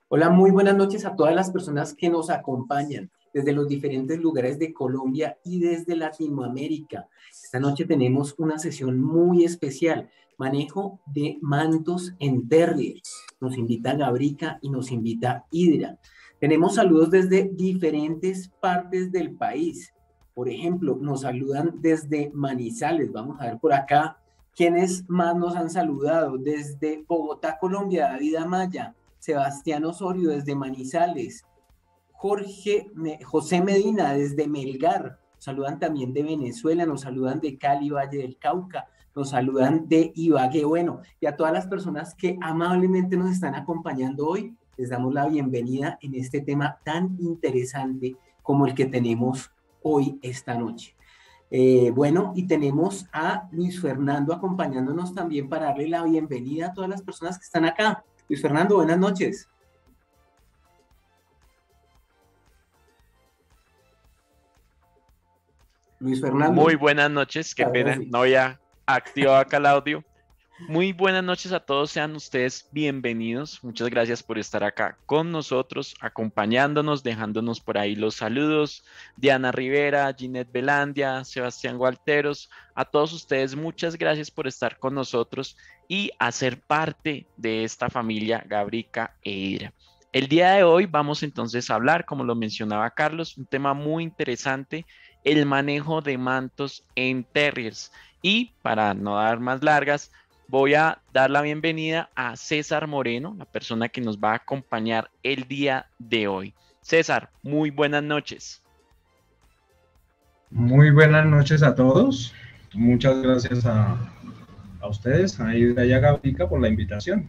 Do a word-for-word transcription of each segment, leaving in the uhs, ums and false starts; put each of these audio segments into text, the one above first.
Hola, muy buenas noches a todas las personas que nos acompañan desde los diferentes lugares de Colombia y desde Latinoamérica. Esta noche tenemos una sesión muy especial, manejo de mantos en terrier. Nos invita Gabrica y nos invita Hidra. Tenemos saludos desde diferentes partes del país. Por ejemplo, nos saludan desde Manizales. Vamos a ver por acá quiénes más nos han saludado. Desde Bogotá, Colombia, David Amaya. Sebastián Osorio desde Manizales, Jorge, José Medina desde Melgar, nos saludan también de Venezuela, nos saludan de Cali, Valle del Cauca, nos saludan de Ibagué. Bueno, y a todas las personas que amablemente nos están acompañando hoy, les damos la bienvenida en este tema tan interesante como el que tenemos hoy esta noche. Eh, bueno, y tenemos a Luis Fernando acompañándonos también para darle la bienvenida a todas las personas que están acá. Luis Fernando, buenas noches. Luis Fernando. Muy buenas noches, qué pena, no había activado acá el audio. Muy buenas noches a todos, sean ustedes bienvenidos. Muchas gracias por estar acá con nosotros, acompañándonos, dejándonos por ahí los saludos. Diana Rivera, Ginette Belandia, Sebastián Gualteros, a todos ustedes muchas gracias por estar con nosotros y hacer parte de esta familia Gabrica e Hidra. El día de hoy vamos entonces a hablar, como lo mencionaba Carlos, un tema muy interesante, el manejo de mantos en terriers. Y para no dar más largas, voy a dar la bienvenida a César Moreno, la persona que nos va a acompañar el día de hoy. César, muy buenas noches. Muy buenas noches a todos. Muchas gracias a, a ustedes, a Hidra y a Gabrica por la invitación.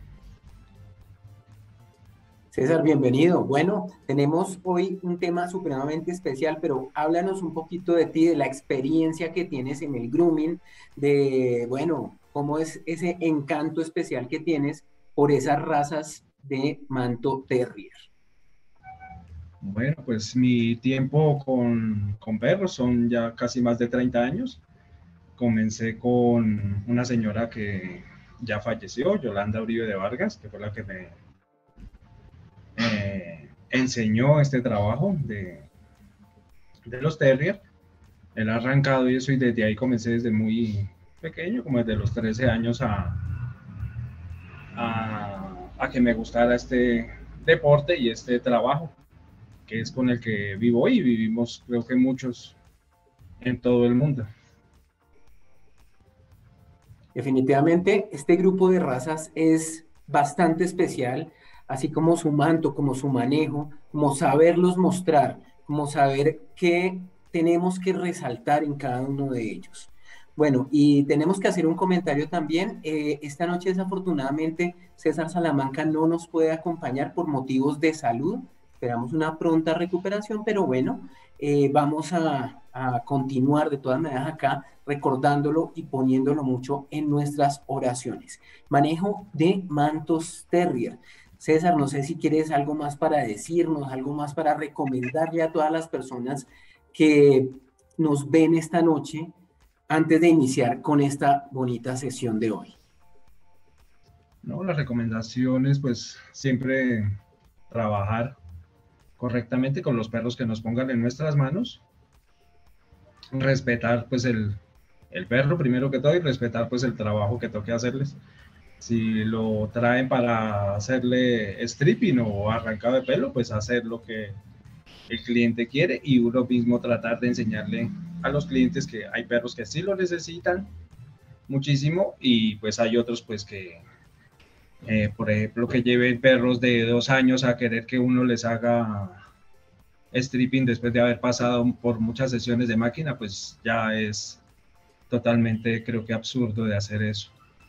César, bienvenido. Bueno, tenemos hoy un tema supremamente especial, pero háblanos un poquito de ti, de la experiencia que tienes en el grooming, de, bueno, cómo es ese encanto especial que tienes por esas razas de manto terrier. Bueno, pues mi tiempo con, con perros son ya casi más de treinta años. Comencé con una señora que ya falleció, Yolanda Uribe de Vargas, que fue la que me eh, enseñó este trabajo de, de los terrier. Él ha arrancado y eso, y desde ahí comencé desde muy pequeño, como desde los trece años a, a, a que me gustara este deporte y este trabajo, que es con el que vivo y vivimos, creo que muchos en todo el mundo. Definitivamente, este grupo de razas es bastante especial, así como su manto, como su manejo, como saberlos mostrar, como saber qué tenemos que resaltar en cada uno de ellos. Bueno, y tenemos que hacer un comentario también. Eh, esta noche, desafortunadamente, César Salamanca no nos puede acompañar por motivos de salud. Esperamos una pronta recuperación, pero bueno, eh, vamos a, a continuar de todas maneras acá recordándolo y poniéndolo mucho en nuestras oraciones. Manejo de mantos terrier. César, no sé si quieres algo más para decirnos, algo más para recomendarle a todas las personas que nos ven esta noche antes de iniciar con esta bonita sesión de hoy. No, las recomendaciones, pues siempre trabajar correctamente con los perros que nos pongan en nuestras manos, respetar pues el, el perro primero que todo y respetar pues el trabajo que toque hacerles. Si lo traen para hacerle stripping o arrancado de pelo, pues hacer lo que el cliente quiere y uno mismo tratar de enseñarle a los clientes que hay perros que sí lo necesitan muchísimo y pues hay otros pues que, eh, por ejemplo, que lleven perros de dos años a querer que uno les haga stripping después de haber pasado por muchas sesiones de máquina, pues ya es totalmente, creo que absurdo de hacer eso.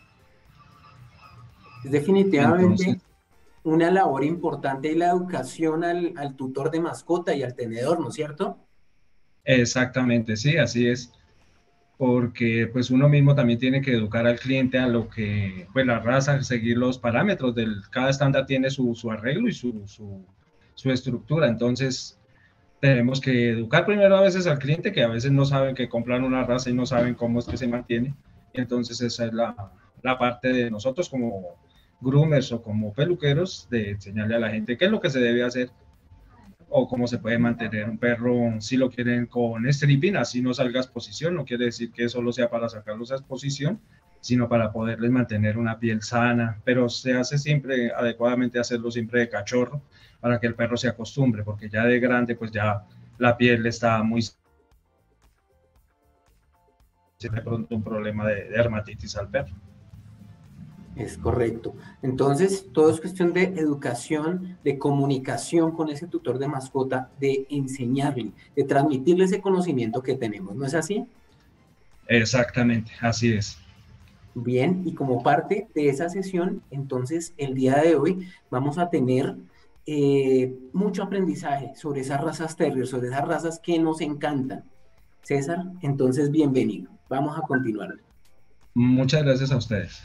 Es definitivamente Entonces, una labor importante y la educación al, al tutor de mascota y al tenedor, ¿no es cierto? Exactamente, sí, así es, porque pues uno mismo también tiene que educar al cliente a lo que, pues la raza, seguir los parámetros del, cada estándar tiene su, su arreglo y su, su, su estructura, entonces tenemos que educar primero a veces al cliente, que a veces no saben que compran una raza y no saben cómo es que se mantiene, entonces esa es la, la parte de nosotros como groomers o como peluqueros, de enseñarle a la gente qué es lo que se debe hacer o cómo se puede mantener un perro si lo quieren con stripping, así no salga a exposición. No quiere decir que solo sea para sacarlos a exposición, sino para poderles mantener una piel sana, pero se hace siempre adecuadamente, hacerlo siempre de cachorro para que el perro se acostumbre, porque ya de grande pues ya la piel está muy... de pronto un problema de, de dermatitis al perro. Es correcto. Entonces, todo es cuestión de educación, de comunicación con ese tutor de mascota, de enseñarle, de transmitirle ese conocimiento que tenemos, ¿no es así? Exactamente, así es. Bien, y como parte de esa sesión, entonces, el día de hoy vamos a tener eh, mucho aprendizaje sobre esas razas terrier, sobre esas razas que nos encantan. César, entonces, bienvenido. Vamos a continuar. Muchas gracias a ustedes.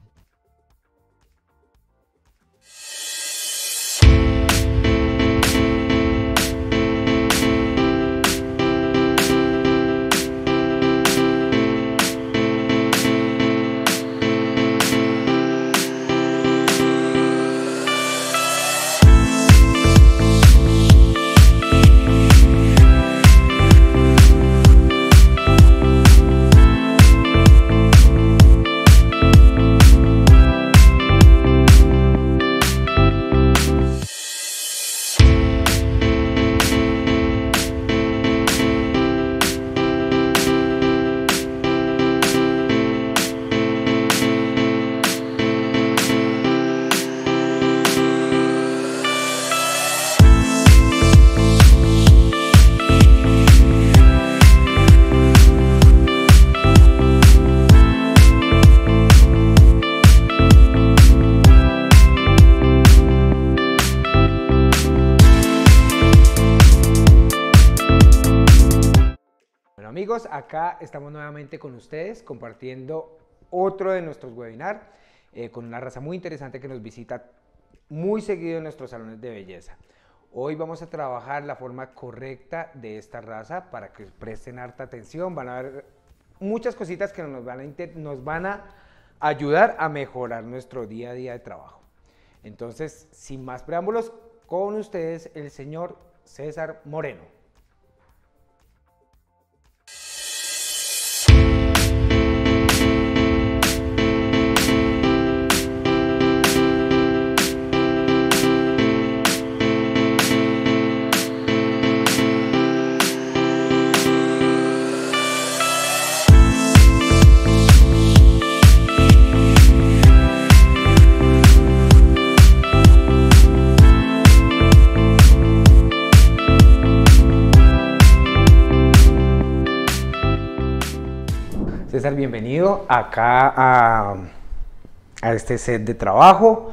Amigos, acá estamos nuevamente con ustedes compartiendo otro de nuestros webinars eh, con una raza muy interesante que nos visita muy seguido en nuestros salones de belleza. Hoy vamos a trabajar la forma correcta de esta raza para que presten harta atención. Van a ver muchas cositas que nos van a, nos van a ayudar a mejorar nuestro día a día de trabajo. Entonces, sin más preámbulos, con ustedes el señor César Moreno. César, bienvenido acá a, a este set de trabajo.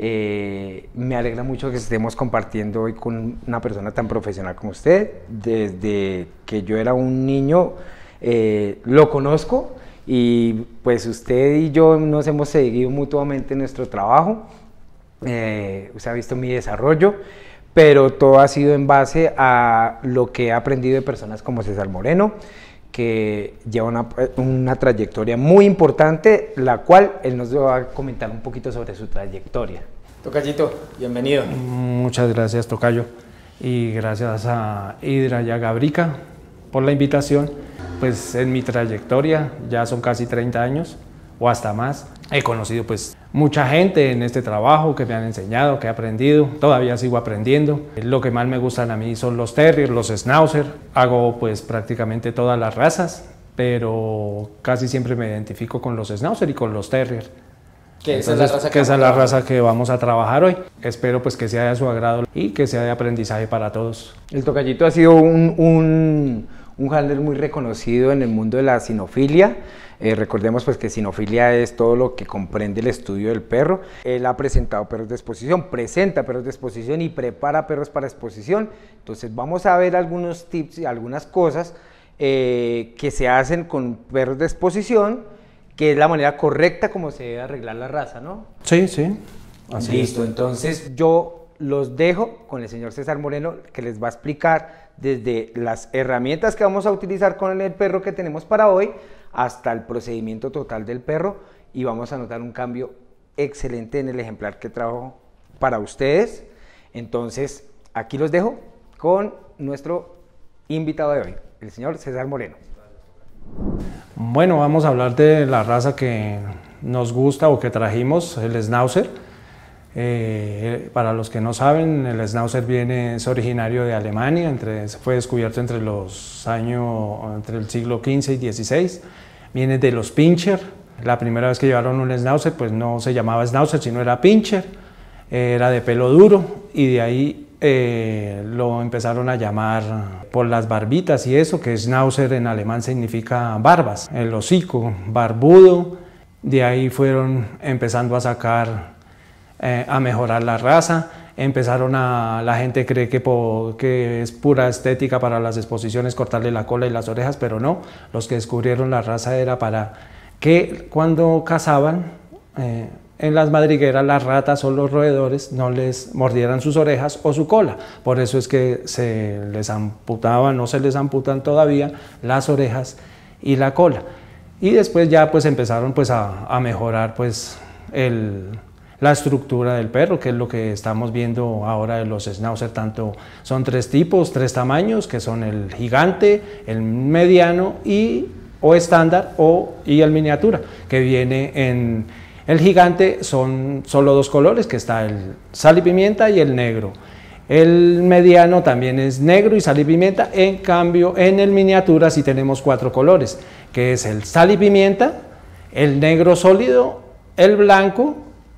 Eh, me alegra mucho que estemos compartiendo hoy con una persona tan profesional como usted. Desde que yo era un niño eh, lo conozco y pues usted y yo nos hemos seguido mutuamente en nuestro trabajo. Eh, usted ha visto mi desarrollo, pero todo ha sido en base a lo que he aprendido de personas como César Moreno, que lleva una, una trayectoria muy importante, la cual él nos va a comentar un poquito sobre su trayectoria. Tocayito, bienvenido. Muchas gracias, Tocayo, y gracias a Hidra y a Gabrica por la invitación. Pues en mi trayectoria ya son casi treinta años o hasta más. He conocido pues mucha gente en este trabajo que me han enseñado, que he aprendido, todavía sigo aprendiendo. Lo que más me gustan a mí son los terriers, los schnauzer. Hago pues prácticamente todas las razas, pero casi siempre me identifico con los schnauzer y con los terriers. Que esa es la raza que, que, esa es la raza que vamos a trabajar hoy. Espero pues que sea de su agrado y que sea de aprendizaje para todos. El Tocayito ha sido un, un, un handler muy reconocido en el mundo de la cinofilia. Eh, recordemos pues que cinofilia es todo lo que comprende el estudio del perro. Él ha presentado perros de exposición, presenta perros de exposición y prepara perros para exposición. Entonces vamos a ver algunos tips y algunas cosas eh, que se hacen con perros de exposición, que es la manera correcta como se debe arreglar la raza, ¿no? Sí, sí. Así Listo, es. Entonces yo los dejo con el señor César Moreno, que les va a explicar desde las herramientas que vamos a utilizar con el perro que tenemos para hoy, hasta el procedimiento total del perro, y vamos a notar un cambio excelente en el ejemplar que trajo para ustedes. Entonces, aquí los dejo con nuestro invitado de hoy, el señor César Moreno. Bueno, vamos a hablar de la raza que nos gusta o que trajimos, el Schnauzer. Eh, para los que no saben, el Schnauzer viene, es originario de Alemania, entre, fue descubierto entre los años, entre el siglo quince y dieciséis. Viene de los Pinscher. La primera vez que llevaron un Schnauzer, pues no se llamaba Schnauzer, sino era Pinscher. Eh, era de pelo duro y de ahí eh, lo empezaron a llamar por las barbitas y eso, que Schnauzer en alemán significa barbas, el hocico barbudo. De ahí fueron empezando a sacar, eh, a mejorar la raza. Empezaron a, la gente cree que, po, que es pura estética para las exposiciones cortarle la cola y las orejas, pero no. Los que descubrieron la raza era para que cuando cazaban eh, en las madrigueras, las ratas o los roedores no les mordieran sus orejas o su cola. Por eso es que se les amputaban, no se les amputan todavía las orejas y la cola. Y después ya pues empezaron pues a, a mejorar pues el, la estructura del perro, que es lo que estamos viendo ahora de los Schnauzer. Tanto son tres tipos, tres tamaños, que son el gigante, el mediano y o estándar o y el miniatura, que viene en el gigante son solo dos colores, que está el sal y pimienta y el negro. El mediano también es negro y sal y pimienta. En cambio, en el miniatura sí tenemos cuatro colores, que es el sal y pimienta, el negro sólido, el blanco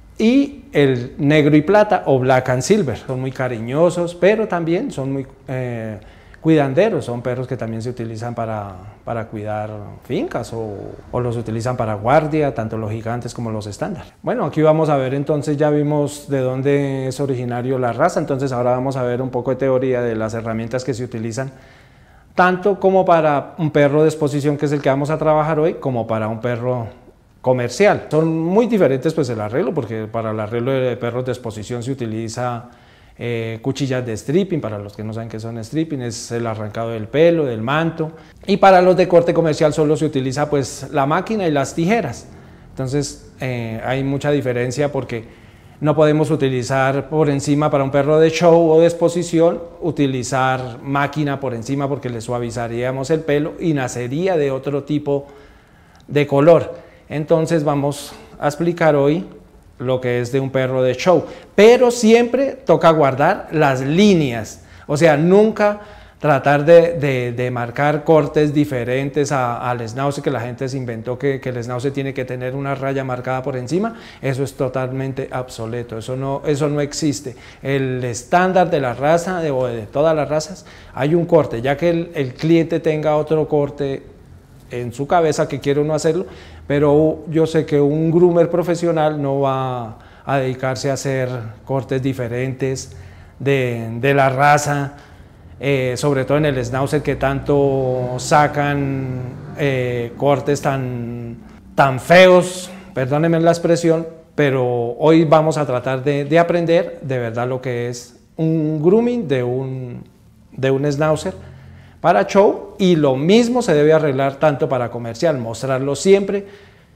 y el negro y plata o black and silver. Son muy cariñosos, pero también son muy eh, cuidanderos. Son perros que también se utilizan para, para cuidar fincas o, o los utilizan para guardia, tanto los gigantes como los estándar. Bueno, aquí vamos a ver entonces, ya vimos de dónde es originario la raza, entonces ahora vamos a ver un poco de teoría de las herramientas que se utilizan, tanto como para un perro de exposición, que es el que vamos a trabajar hoy, como para un perro comercial. Son muy diferentes pues el arreglo, porque para el arreglo de perros de exposición se utiliza Eh, cuchillas de stripping. Para los que no saben qué son stripping, es el arrancado del pelo, del manto, y para los de corte comercial solo se utiliza pues la máquina y las tijeras. Entonces eh, hay mucha diferencia, porque no podemos utilizar por encima para un perro de show o de exposición, utilizar máquina por encima, porque le suavizaríamos el pelo y nacería de otro tipo de color. Entonces vamos a explicar hoy lo que es de un perro de show, pero siempre toca guardar las líneas, o sea, nunca tratar de, de, de marcar cortes diferentes a, al Schnauzer, que la gente se inventó que, que el Schnauzer tiene que tener una raya marcada por encima. Eso es totalmente obsoleto, eso no, eso no existe. El estándar de la raza, de, o de todas las razas, hay un corte, ya que el, el cliente tenga otro corte en su cabeza que quiere uno hacerlo, pero yo sé que un groomer profesional no va a dedicarse a hacer cortes diferentes de, de la raza, eh, sobre todo en el Schnauzer, que tanto sacan eh, cortes tan, tan feos, perdónenme la expresión, pero hoy vamos a tratar de, de aprender de verdad lo que es un grooming de un, de un Schnauzer para show, y lo mismo se debe arreglar tanto para comercial, mostrarlo siempre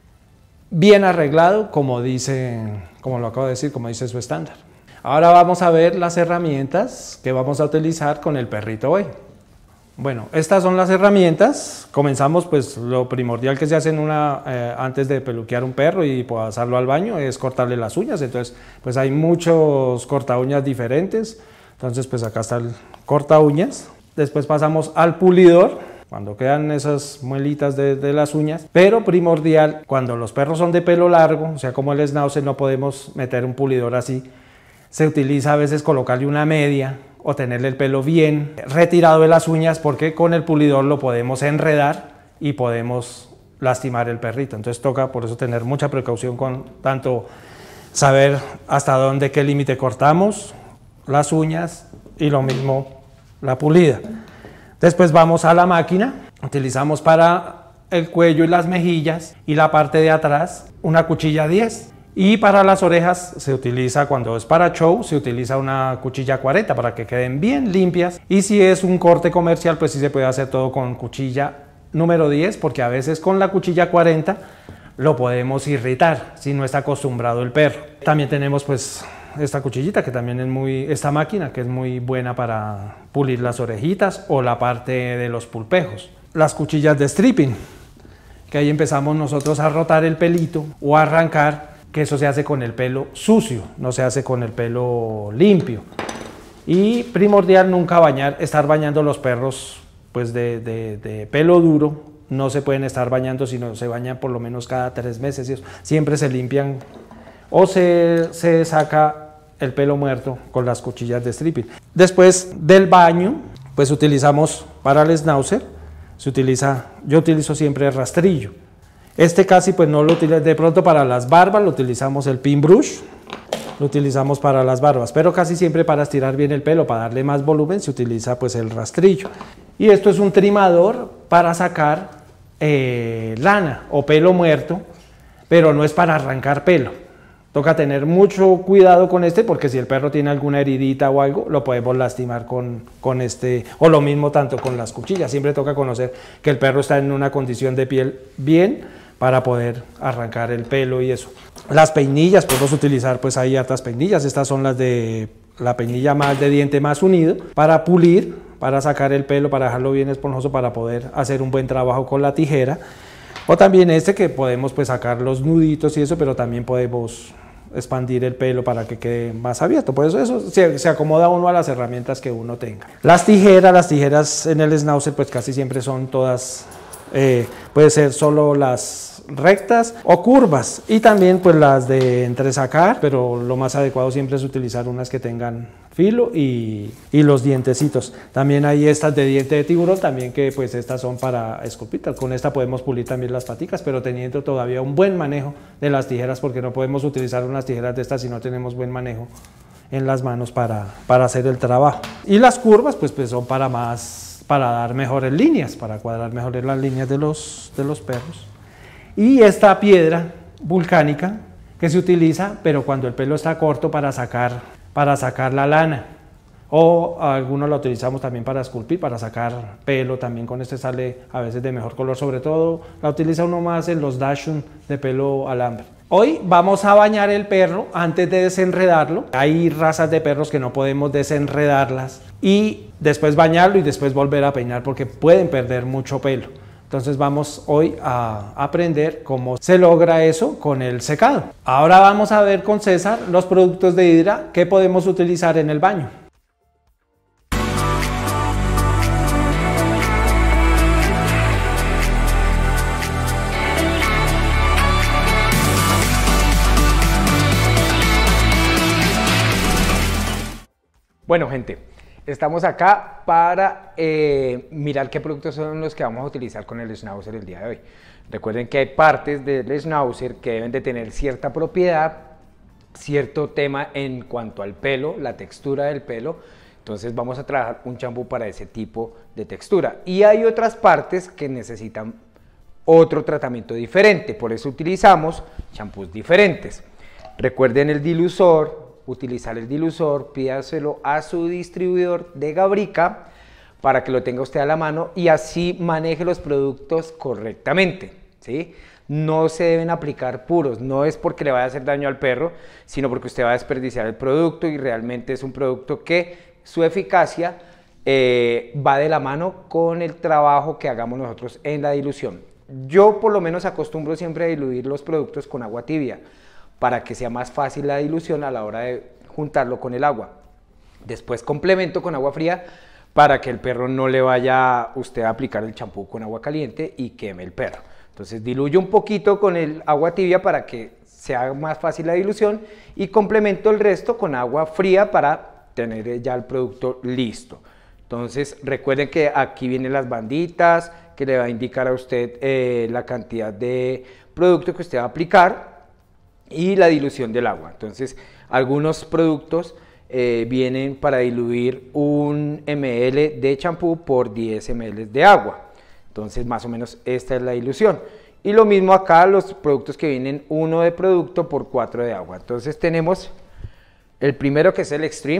bien arreglado, como dice, como lo acabo de decir, como dice su estándar. Ahora vamos a ver las herramientas que vamos a utilizar con el perrito hoy. Bueno, estas son las herramientas. Comenzamos, pues lo primordial que se hace en una, eh, antes de peluquear un perro y pasarlo al baño, es cortarle las uñas. Entonces, pues hay muchos corta uñas diferentes. Entonces, pues acá está el corta uñas. Después pasamos al pulidor, cuando quedan esas muelitas de, de las uñas, pero primordial, cuando los perros son de pelo largo, o sea, como el Schnauzer, no podemos meter un pulidor así. Se utiliza a veces colocarle una media o tenerle el pelo bien retirado de las uñas, porque con el pulidor lo podemos enredar y podemos lastimar el perrito. Entonces toca por eso tener mucha precaución con tanto saber hasta dónde, qué límite cortamos las uñas, y lo mismo la pulida. Después vamos a la máquina. Utilizamos para el cuello y las mejillas y la parte de atrás una cuchilla diez, y para las orejas se utiliza, cuando es para show, se utiliza una cuchilla cuarenta para que queden bien limpias, y si es un corte comercial, pues sí se puede hacer todo con cuchilla número diez, porque a veces con la cuchilla cuarenta lo podemos irritar si no está acostumbrado el perro. También tenemos pues esta cuchillita que también es muy, esta máquina que es muy buena para pulir las orejitas o la parte de los pulpejos. Las cuchillas de stripping, que ahí empezamos nosotros a rotar el pelito o a arrancar, que eso se hace con el pelo sucio, no se hace con el pelo limpio. Y primordial nunca bañar, estar bañando los perros pues de, de, de pelo duro, no se pueden estar bañando, sino se bañan por lo menos cada tres meses y eso. Siempre se limpian o se, se saca el pelo muerto con las cuchillas de stripping. Después del baño, pues utilizamos para el schnauzer, se utiliza, yo utilizo siempre el rastrillo. Este casi pues no lo utilizo, de pronto para las barbas lo utilizamos el pin brush, lo utilizamos para las barbas, pero casi siempre para estirar bien el pelo, para darle más volumen, se utiliza pues el rastrillo. Y esto es un trimador para sacar eh, lana o pelo muerto, pero no es para arrancar pelo. Toca tener mucho cuidado con este porque si el perro tiene alguna heridita o algo, lo podemos lastimar con, con este, o lo mismo tanto con las cuchillas. Siempre toca conocer que el perro está en una condición de piel bien para poder arrancar el pelo y eso. Las peinillas, podemos utilizar pues hay hartas peinillas, estas son las de la peinilla más de diente más unido, para pulir, para sacar el pelo, para dejarlo bien esponjoso, para poder hacer un buen trabajo con la tijera. O también este que podemos pues sacar los nuditos y eso, pero también podemos expandir el pelo para que quede más abierto. Por eso eso se, se acomoda uno a las herramientas que uno tenga. Las tijeras, las tijeras en el schnauzer pues casi siempre son todas, eh, puede ser solo las rectas o curvas y también pues las de entresacar, pero lo más adecuado siempre es utilizar unas que tengan filo y, y los dientecitos. También hay estas de diente de tiburón también, que pues estas son para esculpir. Con esta podemos pulir también las paticas, pero teniendo todavía un buen manejo de las tijeras, porque no podemos utilizar unas tijeras de estas si no tenemos buen manejo en las manos para, para hacer el trabajo. Y las curvas pues, pues son para más, para dar mejores líneas, para cuadrar mejores las líneas de los, de los perros. Y esta piedra volcánica que se utiliza, pero cuando el pelo está corto, para sacar, para sacar la lana. O algunos la utilizamos también para esculpir, para sacar pelo. También con este sale a veces de mejor color. Sobre todo la utiliza uno más en los dachshund de pelo alambre. Hoy vamos a bañar el perro antes de desenredarlo. Hay razas de perros que no podemos desenredarlas y después bañarlo y después volver a peinar porque pueden perder mucho pelo. Entonces vamos hoy a aprender cómo se logra eso con el secado. Ahora vamos a ver con César los productos de Hydra que podemos utilizar en el baño. Bueno, gente, estamos acá para eh, mirar qué productos son los que vamos a utilizar con el schnauzer el día de hoy. Recuerden que hay partes del schnauzer que deben de tener cierta propiedad, cierto tema en cuanto al pelo, la textura del pelo. Entonces vamos a trabajar un champú para ese tipo de textura. Y hay otras partes que necesitan otro tratamiento diferente, por eso utilizamos champús diferentes. Recuerden el dilusor. Utilizar el dilusor, pídaselo a su distribuidor de Gabrica para que lo tenga usted a la mano y así maneje los productos correctamente, ¿sí? No se deben aplicar puros, no es porque le vaya a hacer daño al perro, sino porque usted va a desperdiciar el producto y realmente es un producto que su eficacia eh, va de la mano con el trabajo que hagamos nosotros en la dilución. Yo por lo menos acostumbro siempre a diluir los productos con agua tibia, para que sea más fácil la dilución a la hora de juntarlo con el agua. Después complemento con agua fría para que el perro no le vaya usted a aplicar el champú con agua caliente y queme el perro. Entonces diluyo un poquito con el agua tibia para que sea más fácil la dilución y complemento el resto con agua fría para tener ya el producto listo. Entonces recuerden que aquí vienen las banditas que le va a indicar a usted eh, la cantidad de producto que usted va a aplicar y la dilución del agua. Entonces algunos productos eh, vienen para diluir un mililitro de champú por diez mililitros de agua. Entonces más o menos esta es la dilución. Y lo mismo acá los productos que vienen uno de producto por cuatro de agua. Entonces tenemos el primero que es el Extreme,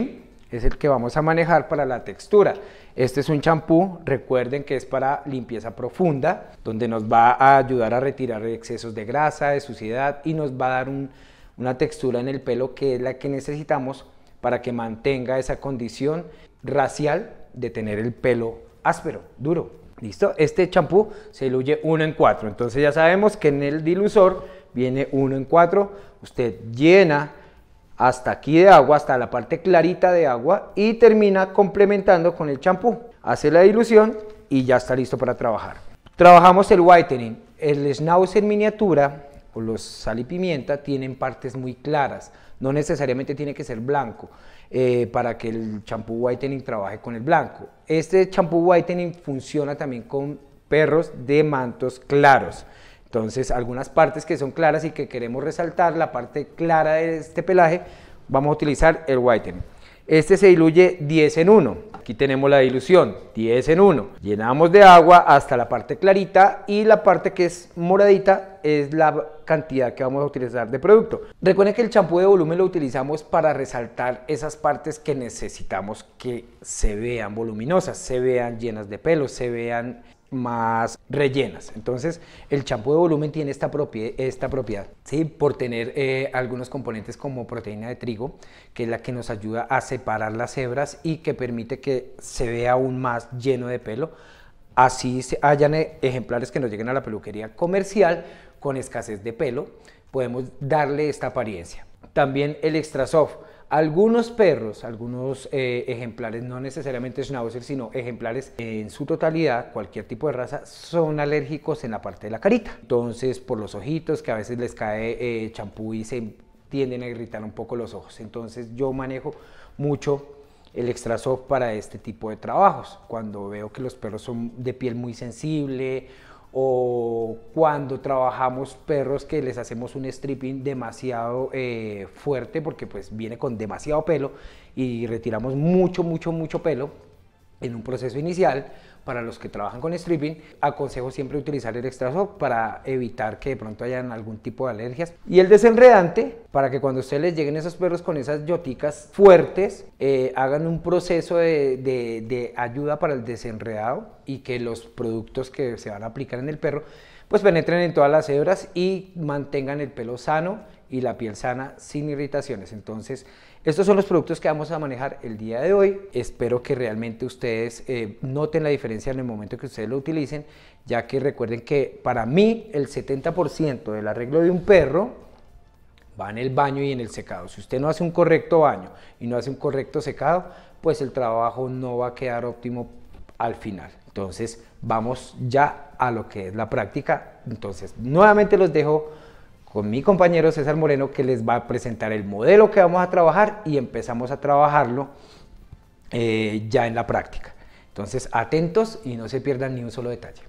es el que vamos a manejar para la textura. Este es un champú, recuerden que es para limpieza profunda, donde nos va a ayudar a retirar excesos de grasa, de suciedad y nos va a dar un, una textura en el pelo que es la que necesitamos para que mantenga esa condición racial de tener el pelo áspero, duro. ¿Listo? Este champú se diluye uno en cuatro, entonces ya sabemos que en el dilusor viene uno en cuatro, usted llena hasta aquí de agua, hasta la parte clarita de agua y termina complementando con el champú. Hace la dilución y ya está listo para trabajar. Trabajamos el whitening. El schnauzer miniatura o los sal y pimienta tienen partes muy claras. No necesariamente tiene que ser blanco eh, para que el champú whitening trabaje con el blanco. Este champú whitening funciona también con perros de mantos claros. Entonces, algunas partes que son claras y que queremos resaltar, la parte clara de este pelaje, vamos a utilizar el whitening. Este se diluye diez en uno. Aquí tenemos la dilución, diez en uno. Llenamos de agua hasta la parte clarita y la parte que es moradita es la cantidad que vamos a utilizar de producto. Recuerden que el champú de volumen lo utilizamos para resaltar esas partes que necesitamos que se vean voluminosas, se vean llenas de pelo, se vean más rellenas. Entonces el champú de volumen tiene esta propiedad, esta propiedad ¿sí? Por tener eh, algunos componentes como proteína de trigo, que es la que nos ayuda a separar las hebras y que permite que se vea aún más lleno de pelo. Así hayan ejemplares que nos lleguen a la peluquería comercial con escasez de pelo, podemos darle esta apariencia. También el extra soft. Algunos perros, algunos eh, ejemplares, no necesariamente schnauzer, sino ejemplares en su totalidad, cualquier tipo de raza, son alérgicos en la parte de la carita. Entonces, por los ojitos, que a veces les cae eh, champú y se tienden a irritar un poco los ojos. Entonces, yo manejo mucho el extra soft para este tipo de trabajos. Cuando veo que los perros son de piel muy sensible, o cuando trabajamos perros que les hacemos un stripping demasiado eh, fuerte porque pues viene con demasiado pelo y retiramos mucho mucho mucho pelo en un proceso inicial. Para los que trabajan con stripping, aconsejo siempre utilizar el extra soft para evitar que de pronto hayan algún tipo de alergias. Y el desenredante, para que cuando ustedes les lleguen esos perros con esas yoticas fuertes, eh, hagan un proceso de, de, de ayuda para el desenredado y que los productos que se van a aplicar en el perro pues penetren en todas las hebras y mantengan el pelo sano y la piel sana sin irritaciones. Entonces, estos son los productos que vamos a manejar el día de hoy. Espero que realmente ustedes eh, noten la diferencia en el momento que ustedes lo utilicen, ya que recuerden que para mí el setenta por ciento del arreglo de un perro va en el baño y en el secado. Si usted no hace un correcto baño y no hace un correcto secado, pues el trabajo no va a quedar óptimo al final. Entonces, vamos ya a lo que es la práctica. Entonces, nuevamente los dejo con mi compañero César Moreno, que les va a presentar el modelo que vamos a trabajar y empezamos a trabajarlo eh, ya en la práctica. Entonces, atentos y no se pierdan ni un solo detalle.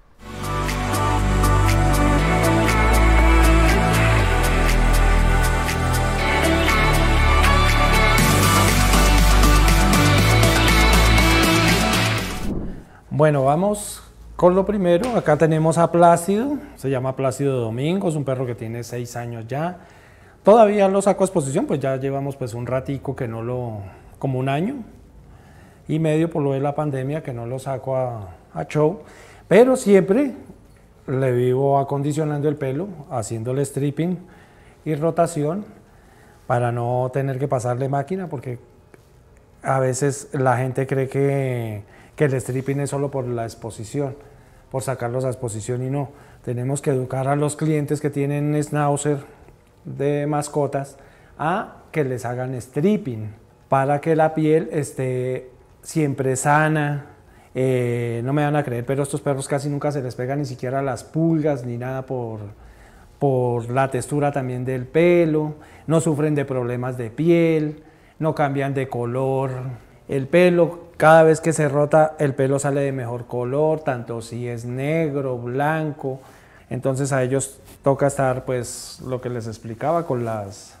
Bueno, vamos con lo primero. Acá tenemos a Plácido, se llama Plácido Domingo, es un perro que tiene seis años ya. Todavía lo saco a exposición, pues ya llevamos pues un ratico que no lo, como un año y medio por lo de la pandemia que no lo saco a, a show, pero siempre le vivo acondicionando el pelo, haciéndole stripping y rotación para no tener que pasarle máquina, porque a veces la gente cree que, que el stripping es solo por la exposición, por sacarlos a exposición, y no. Tenemos que educar a los clientes que tienen schnauzer de mascotas a que les hagan stripping para que la piel esté siempre sana. Eh, no me van a creer, pero estos perros casi nunca se les pega ni siquiera las pulgas ni nada por, por la textura también del pelo, no sufren de problemas de piel, no cambian de color. El pelo, cada vez que se rota, el pelo sale de mejor color, tanto si es negro, blanco. Entonces a ellos toca estar, pues, lo que les explicaba, con las,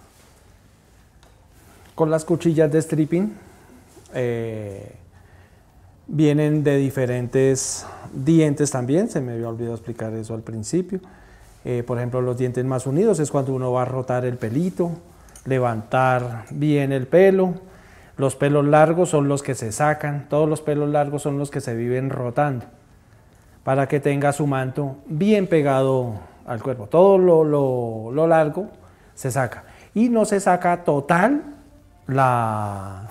con las cuchillas de stripping. Eh, vienen de diferentes dientes también, se me había olvidado explicar eso al principio. Eh, por ejemplo, los dientes más unidos es cuando uno va a rotar el pelito, levantar bien el pelo. Los pelos largos son los que se sacan, todos los pelos largos son los que se viven rotando, para que tenga su manto bien pegado al cuerpo. Todo lo, lo, lo largo se saca. Y no se saca total la,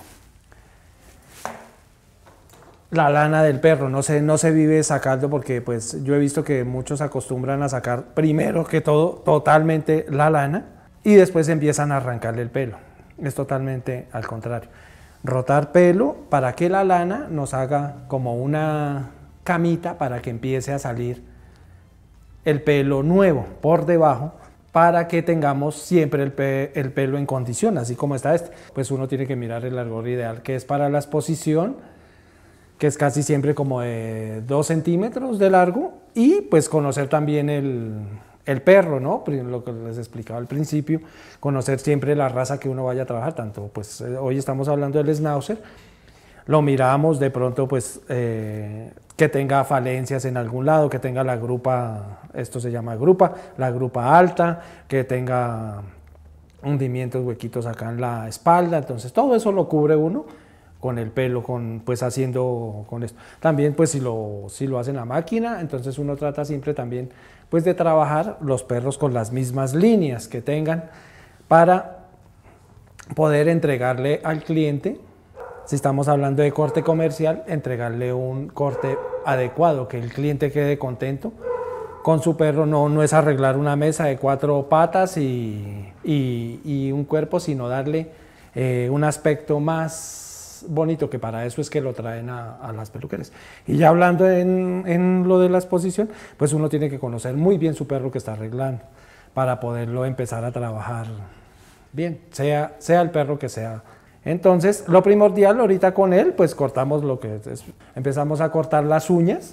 la lana del perro, no se, no se vive sacando, porque pues yo he visto que muchos acostumbran a sacar primero que todo totalmente la lana y después empiezan a arrancarle el pelo. Es totalmente al contrario. Rotar pelo para que la lana nos haga como una camita para que empiece a salir el pelo nuevo por debajo, para que tengamos siempre el, pe el pelo en condición, así como está este. Pues uno tiene que mirar el largor ideal, que es para la exposición, que es casi siempre como de dos centímetros de largo, y pues conocer también el, el perro, ¿no? Lo que les explicaba al principio, conocer siempre la raza que uno vaya a trabajar, tanto pues hoy estamos hablando del Schnauzer, lo miramos de pronto pues eh, que tenga falencias en algún lado, que tenga la grupa, esto se llama grupa, la grupa alta, que tenga hundimientos, huequitos acá en la espalda, entonces todo eso lo cubre uno con el pelo, con, pues haciendo con esto. También pues si lo, si lo hace en la máquina, entonces uno trata siempre también pues de trabajar los perros con las mismas líneas que tengan para poder entregarle al cliente, si estamos hablando de corte comercial, entregarle un corte adecuado, que el cliente quede contento con su perro. No, no es arreglar una mesa de cuatro patas y, y, y un cuerpo, sino darle eh, un aspecto más bonito, que para eso es que lo traen a, a las peluquerías. Y ya hablando en, en lo de la exposición, pues uno tiene que conocer muy bien su perro que está arreglando para poderlo empezar a trabajar bien, sea, sea el perro que sea. Entonces, lo primordial ahorita con él, pues cortamos lo que es, empezamos a cortar las uñas.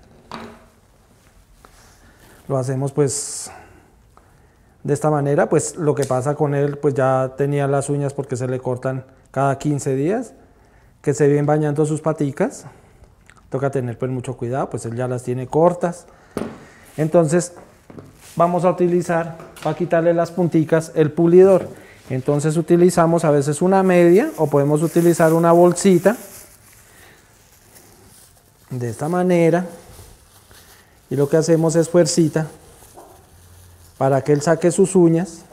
Lo hacemos pues de esta manera. Pues lo que pasa con él, pues ya tenía las uñas porque se le cortan cada quince días, que se vienen bañando sus paticas. Toca tener pues mucho cuidado, pues él ya las tiene cortas. Entonces, vamos a utilizar, para quitarle las punticas, el pulidor. Entonces utilizamos a veces una media o podemos utilizar una bolsita de esta manera, y lo que hacemos es fuercita para que él saque sus uñas,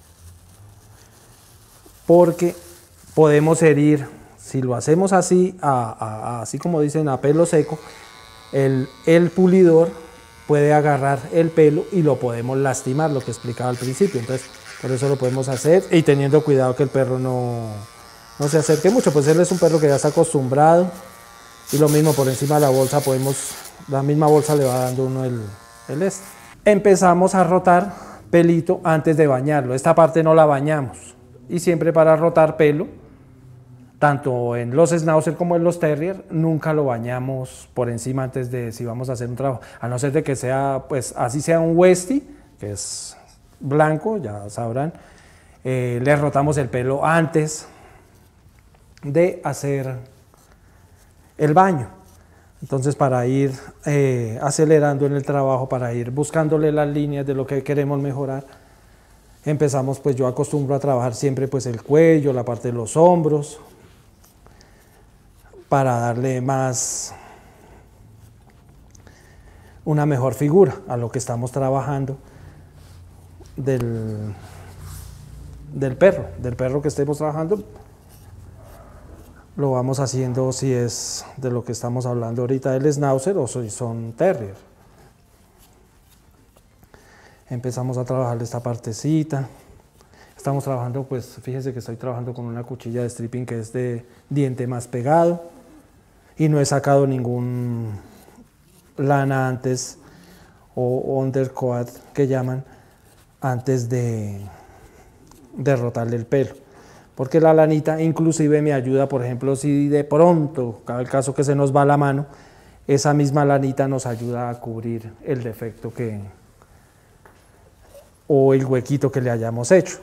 porque podemos herir, si lo hacemos así, a, a, a, así como dicen, a pelo seco, el, el pulidor puede agarrar el pelo y lo podemos lastimar, lo que explicaba al principio. Entonces por eso lo podemos hacer, y teniendo cuidado que el perro no, no se acerque mucho, pues él es un perro que ya está acostumbrado. Y lo mismo por encima de la bolsa, podemos, la misma bolsa le va dando uno el, el este. Empezamos a rotar pelito antes de bañarlo. Esta parte no la bañamos, y siempre para rotar pelo, tanto en los Schnauzer como en los Terrier, nunca lo bañamos por encima antes de, si vamos a hacer un trabajo, a no ser de que sea, pues así sea un Westie, que es blanco, ya sabrán, eh, le rotamos el pelo antes de hacer el baño. Entonces, para ir eh, acelerando en el trabajo, para ir buscándole las líneas de lo que queremos mejorar, empezamos, pues yo acostumbro a trabajar siempre pues el cuello, la parte de los hombros, para darle más, una mejor figura a lo que estamos trabajando del, del perro, del perro que estemos trabajando. Lo vamos haciendo si es de lo que estamos hablando ahorita del Schnauzer o si son Terrier. Empezamos a trabajar esta partecita. Estamos trabajando, pues fíjense que estoy trabajando con una cuchilla de stripping que es de diente más pegado, y no he sacado ningún lana antes, o undercoat que llaman, antes de, de rotarle el pelo, porque la lanita inclusive me ayuda, por ejemplo, si de pronto, cada el caso que se nos va la mano, esa misma lanita nos ayuda a cubrir el defecto que, o el huequito que le hayamos hecho.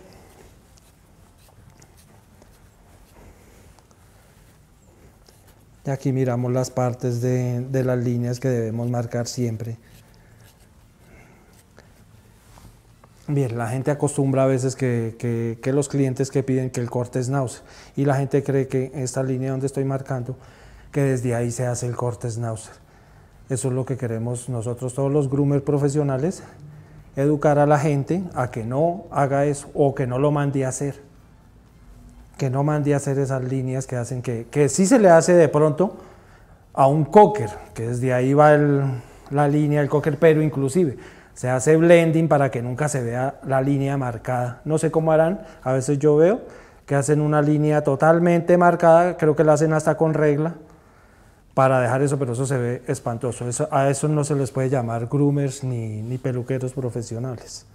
Y aquí miramos las partes de, de las líneas que debemos marcar siempre. Bien, la gente acostumbra a veces que, que, que los clientes que piden que el corte schnauzer, y la gente cree que esta línea donde estoy marcando, que desde ahí se hace el corte schnauzer. Eso es lo que queremos nosotros, todos los groomers profesionales, educar a la gente a que no haga eso o que no lo mande a hacer. Que no mande a hacer esas líneas que hacen que, que sí se le hace de pronto a un cocker, que desde ahí va el, la línea del cocker, pero inclusive se hace blending para que nunca se vea la línea marcada. No sé cómo harán, a veces yo veo que hacen una línea totalmente marcada, creo que la hacen hasta con regla, para dejar eso, pero eso se ve espantoso. Eso, a eso no se les puede llamar groomers ni, ni peluqueros profesionales.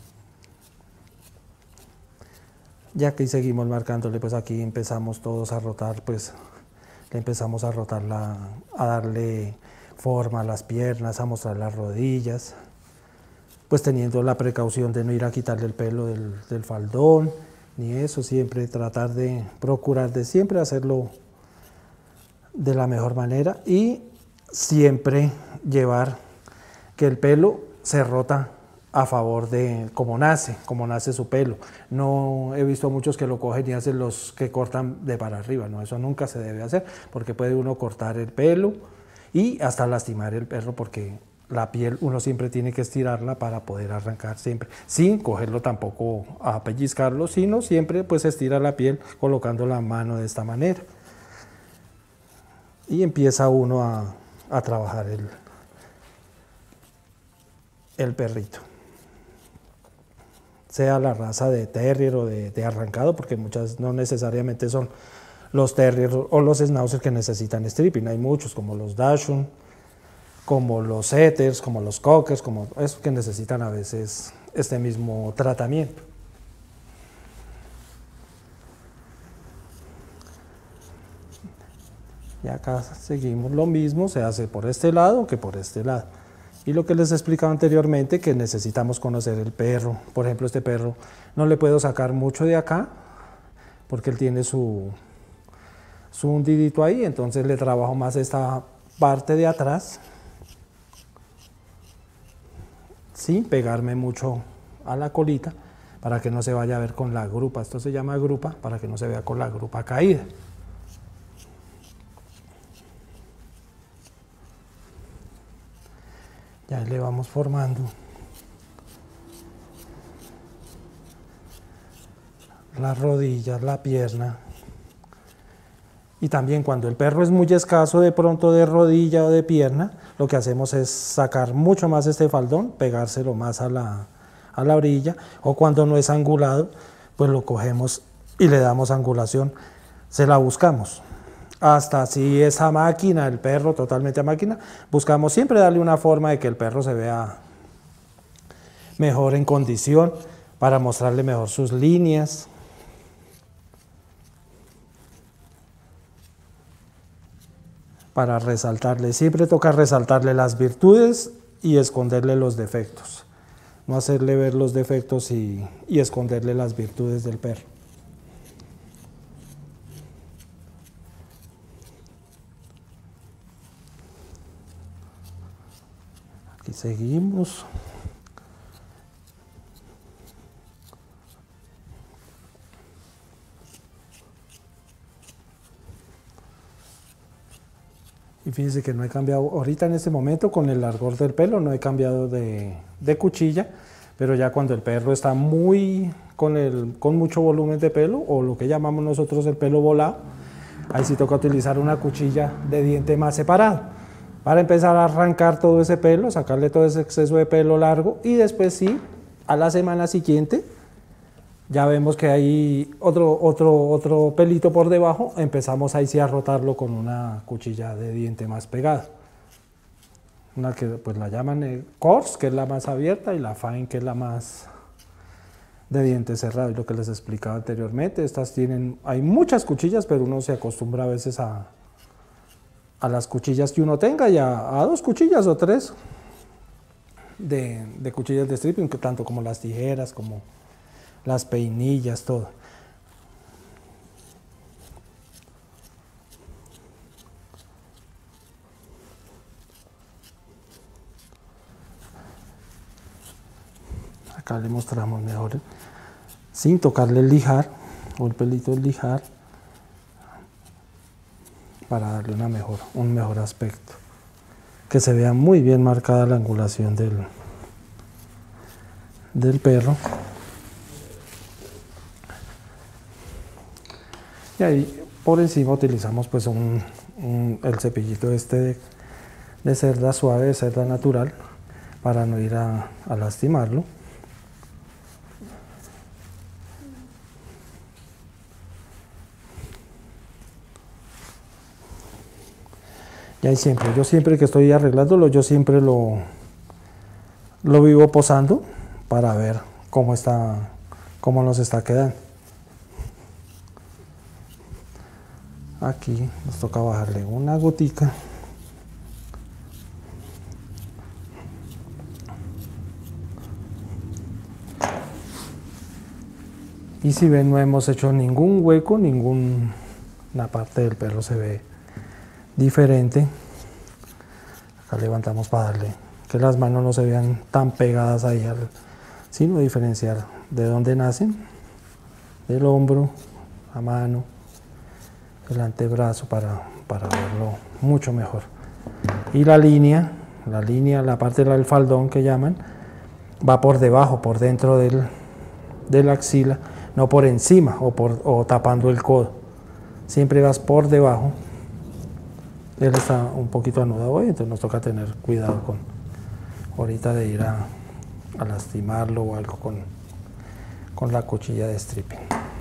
Ya que seguimos marcándole, pues aquí empezamos todos a rotar, pues le empezamos a rotar, la, a darle forma a las piernas, a mostrar las rodillas, pues teniendo la precaución de no ir a quitarle el pelo del, del faldón, ni eso, siempre tratar de procurar de siempre hacerlo de la mejor manera y siempre llevar que el pelo se rota a favor de cómo nace, cómo nace su pelo. No he visto muchos que lo cogen y hacen los que cortan de para arriba, no, eso nunca se debe hacer, porque puede uno cortar el pelo y hasta lastimar el perro, porque la piel uno siempre tiene que estirarla para poder arrancar siempre, sin cogerlo tampoco a pellizcarlo, sino siempre pues estira la piel colocando la mano de esta manera. Y empieza uno a, a trabajar el, el perrito. Sea la raza de terrier o de, de arrancado, porque muchas no necesariamente son los terrier o los schnauzer que necesitan stripping. Hay muchos como los dachshund, como los setters, como los cockers, como esos que necesitan a veces este mismo tratamiento. Y acá seguimos lo mismo, se hace por este lado que por este lado. Y lo que les explicaba anteriormente, que necesitamos conocer el perro. Por ejemplo, este perro no le puedo sacar mucho de acá, porque él tiene su, su hundidito ahí, entonces le trabajo más esta parte de atrás, sin pegarme mucho a la colita, para que no se vaya a ver con la grupa. Esto se llama grupa, para que no se vea con la grupa caída. Ya le vamos formando las rodillas, la pierna. Y también cuando el perro es muy escaso de pronto de rodilla o de pierna, lo que hacemos es sacar mucho más este faldón, pegárselo más a la, a la orilla, o cuando no es angulado, pues lo cogemos y le damos angulación, se la buscamos. Hasta si es a máquina, el perro totalmente a máquina, buscamos siempre darle una forma de que el perro se vea mejor en condición, para mostrarle mejor sus líneas. Para resaltarle, siempre toca resaltarle las virtudes y esconderle los defectos. No hacerle ver los defectos y, y esconderle las virtudes del perro. Aquí seguimos. Y fíjense que no he cambiado, ahorita en este momento con el largor del pelo no he cambiado de, de cuchilla, pero ya cuando el perro está muy con, el, con mucho volumen de pelo, o lo que llamamos nosotros el pelo volado, ahí sí toca utilizar una cuchilla de diente más separado, para empezar a arrancar todo ese pelo, sacarle todo ese exceso de pelo largo, y después sí, a la semana siguiente, ya vemos que hay otro, otro, otro pelito por debajo, empezamos ahí sí a rotarlo con una cuchilla de diente más pegada. Una que pues la llaman eh, coarse, que es la más abierta, y la fine, que es la más de diente cerrado. Y lo que les explicaba anteriormente, estas tienen, hay muchas cuchillas, pero uno se acostumbra a veces a, a las cuchillas que uno tenga, y a, a dos cuchillas o tres de, de cuchillas de stripping, que tanto como las tijeras, como las peinillas, todo. Acá acá le mostramos mejor, sin tocarle el lijar o el pelito del lijar, para darle una mejor, un mejor aspecto, que se vea muy bien marcada la angulación del, del perro. Y ahí por encima utilizamos pues un, un, el cepillito este de, de cerda suave, de cerda natural, para no ir a, a lastimarlo. Y ahí siempre, yo siempre que estoy arreglándolo, yo siempre lo, lo vivo posando para ver cómo está, cómo nos está quedando. Aquí nos toca bajarle una gotica. Y si ven, no hemos hecho ningún hueco, ninguna parte del perro se ve diferente. Acá levantamos para darle que las manos no se vean tan pegadas ahí, al, sino diferenciar de dónde nacen, del hombro, la mano, el antebrazo, para, para verlo mucho mejor. Y la línea, la línea, la parte del faldón que llaman, va por debajo, por dentro del, de la axila, no por encima o, por, o tapando el codo. Siempre vas por debajo. Él está un poquito anudado hoy, entonces nos toca tener cuidado con ahorita de ir a, a lastimarlo o algo con, con la cuchilla de stripping.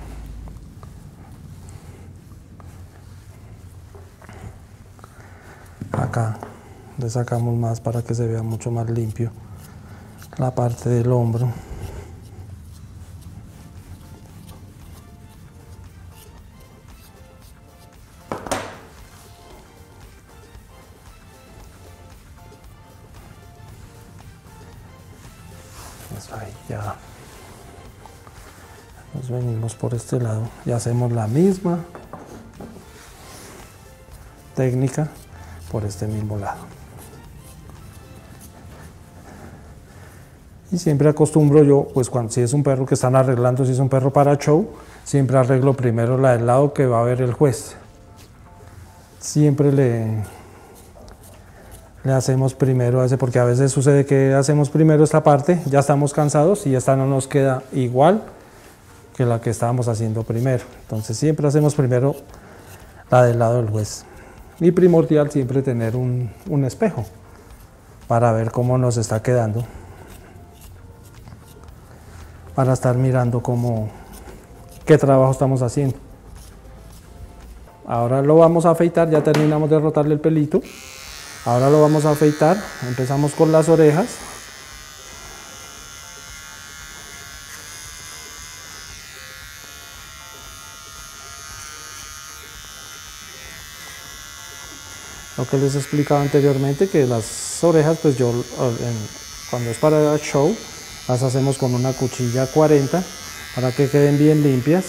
Acá le sacamos más para que se vea mucho más limpio la parte del hombro. Ahí ya nos venimos por este lado y hacemos la misma técnica por este mismo lado. Y siempre acostumbro yo, pues cuando si es un perro que están arreglando, si es un perro para show, siempre arreglo primero la del lado que va a ver el juez. Siempre le Le hacemos primero a ese, porque a veces sucede que hacemos primero esta parte, ya estamos cansados y esta no nos queda igual que la que estábamos haciendo primero. Entonces siempre hacemos primero la del lado del juez. Y primordial siempre tener un, un espejo para ver cómo nos está quedando, para estar mirando cómo, qué trabajo estamos haciendo. Ahora lo vamos a afeitar, ya terminamos de rotarle el pelito. Ahora lo vamos a afeitar, empezamos con las orejas. Lo que les explicaba anteriormente, que las orejas, pues yo, cuando es para show, las hacemos con una cuchilla cuarenta para que queden bien limpias.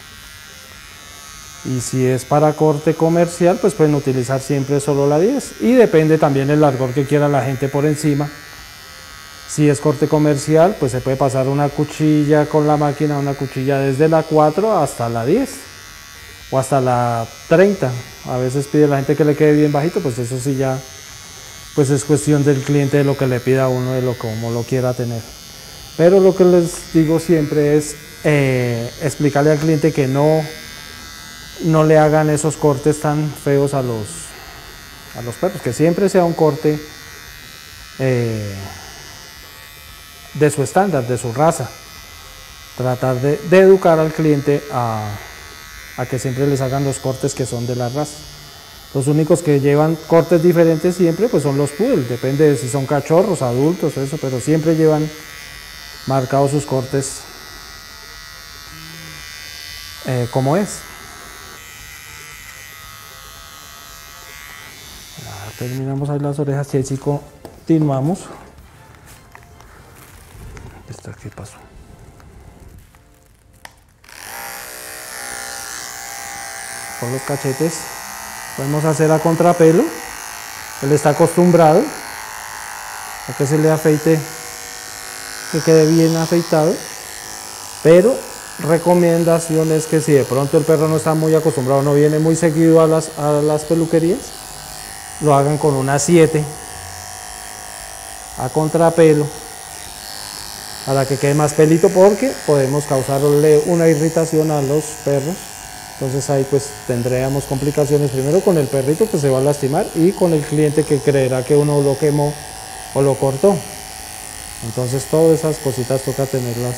Y si es para corte comercial, pues pueden utilizar siempre solo la diez. Y depende también el largor que quiera la gente por encima. Si es corte comercial, pues se puede pasar una cuchilla con la máquina, una cuchilla desde la cuatro hasta la diez. O hasta la treinta. A veces pide la gente que le quede bien bajito, pues eso sí ya pues es cuestión del cliente, de lo que le pida a uno, de lo como lo quiera tener. Pero lo que les digo siempre es eh, explicarle al cliente que no... no le hagan esos cortes tan feos a los, a los perros, que siempre sea un corte eh, de su estándar, de su raza. Tratar de, de educar al cliente a, a que siempre les hagan los cortes que son de la raza. Los únicos que llevan cortes diferentes siempre pues son los poodle, depende de si son cachorros, adultos, eso, pero siempre llevan marcados sus cortes eh, como es. Terminamos ahí las orejas y así continuamos. ¿Esta qué pasó? Con los cachetes podemos hacer a contrapelo. Él está acostumbrado a que se le afeite que quede bien afeitado, pero recomendación es que si de pronto el perro no está muy acostumbrado, no viene muy seguido a las, a las peluquerías, lo hagan con una siete a contrapelo para que quede más pelito, porque podemos causarle una irritación a los perros. Entonces ahí pues tendríamos complicaciones, primero con el perrito que se va a lastimar y con el cliente que creerá que uno lo quemó o lo cortó. Entonces todas esas cositas toca tenerlas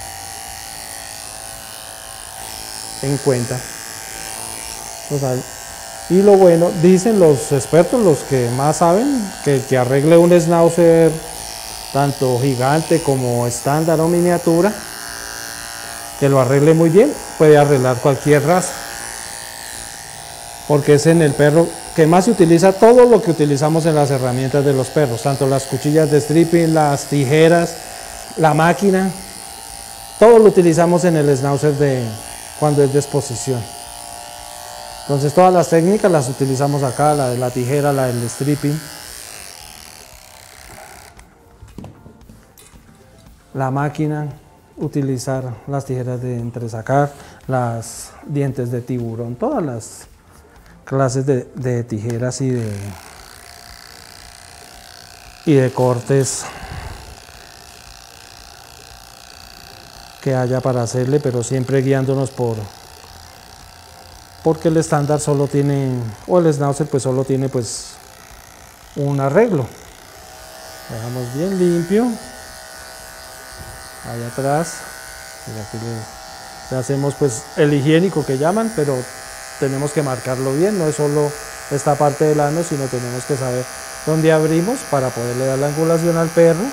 en cuenta. Total. Y lo bueno, dicen los expertos, los que más saben, que el que arregle un schnauzer tanto gigante como estándar o miniatura, que lo arregle muy bien, puede arreglar cualquier raza, porque es en el perro que más se utiliza todo lo que utilizamos en las herramientas de los perros, tanto las cuchillas de stripping, las tijeras, la máquina, todo lo utilizamos en el schnauzer de cuando es de exposición. Entonces todas las técnicas las utilizamos acá, la de la tijera, la del stripping, la máquina, utilizar las tijeras de entresacar, las dientes de tiburón, todas las clases de, de tijeras y de, y de cortes que haya para hacerle, pero siempre guiándonos por porque el estándar solo tiene, o el schnauzer pues solo tiene pues un arreglo. Dejamos bien limpio allá atrás, y aquí le, le hacemos pues el higiénico que llaman, pero tenemos que marcarlo bien, no es solo esta parte del ano, sino tenemos que saber dónde abrimos para poderle dar la angulación al perro.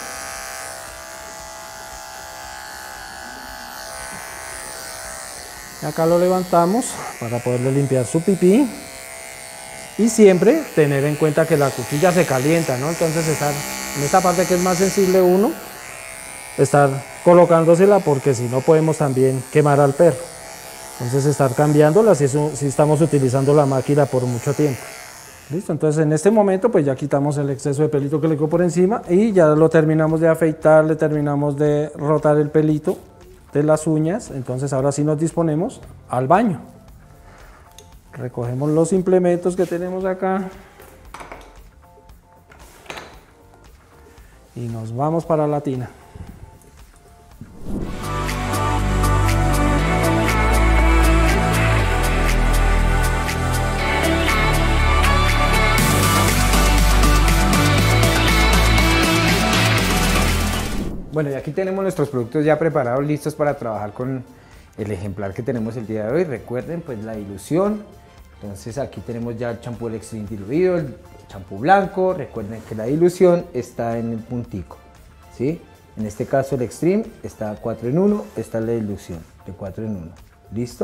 Acá lo levantamos para poderle limpiar su pipí, y siempre tener en cuenta que la cuchilla se calienta, ¿no? Entonces estar en esta parte que es más sensible uno, estar colocándosela, porque si no podemos también quemar al perro. Entonces estar cambiándola si, eso, si estamos utilizando la máquina por mucho tiempo. Listo, entonces en este momento pues ya quitamos el exceso de pelito que le quedó por encima y ya lo terminamos de afeitar, le terminamos de rotar el pelito de las uñas. Entonces ahora sí nos disponemos al baño. Recogemos los implementos que tenemos acá y nos vamos para la tina. Bueno, y aquí tenemos nuestros productos ya preparados, listos para trabajar con el ejemplar que tenemos el día de hoy. Recuerden pues la dilución. Entonces aquí tenemos ya el champú del Extreme diluido, el champú blanco. Recuerden que la dilución está en el puntico, ¿sí? En este caso el Extreme está cuatro en uno, esta es la dilución de cuatro en uno. ¿Listo?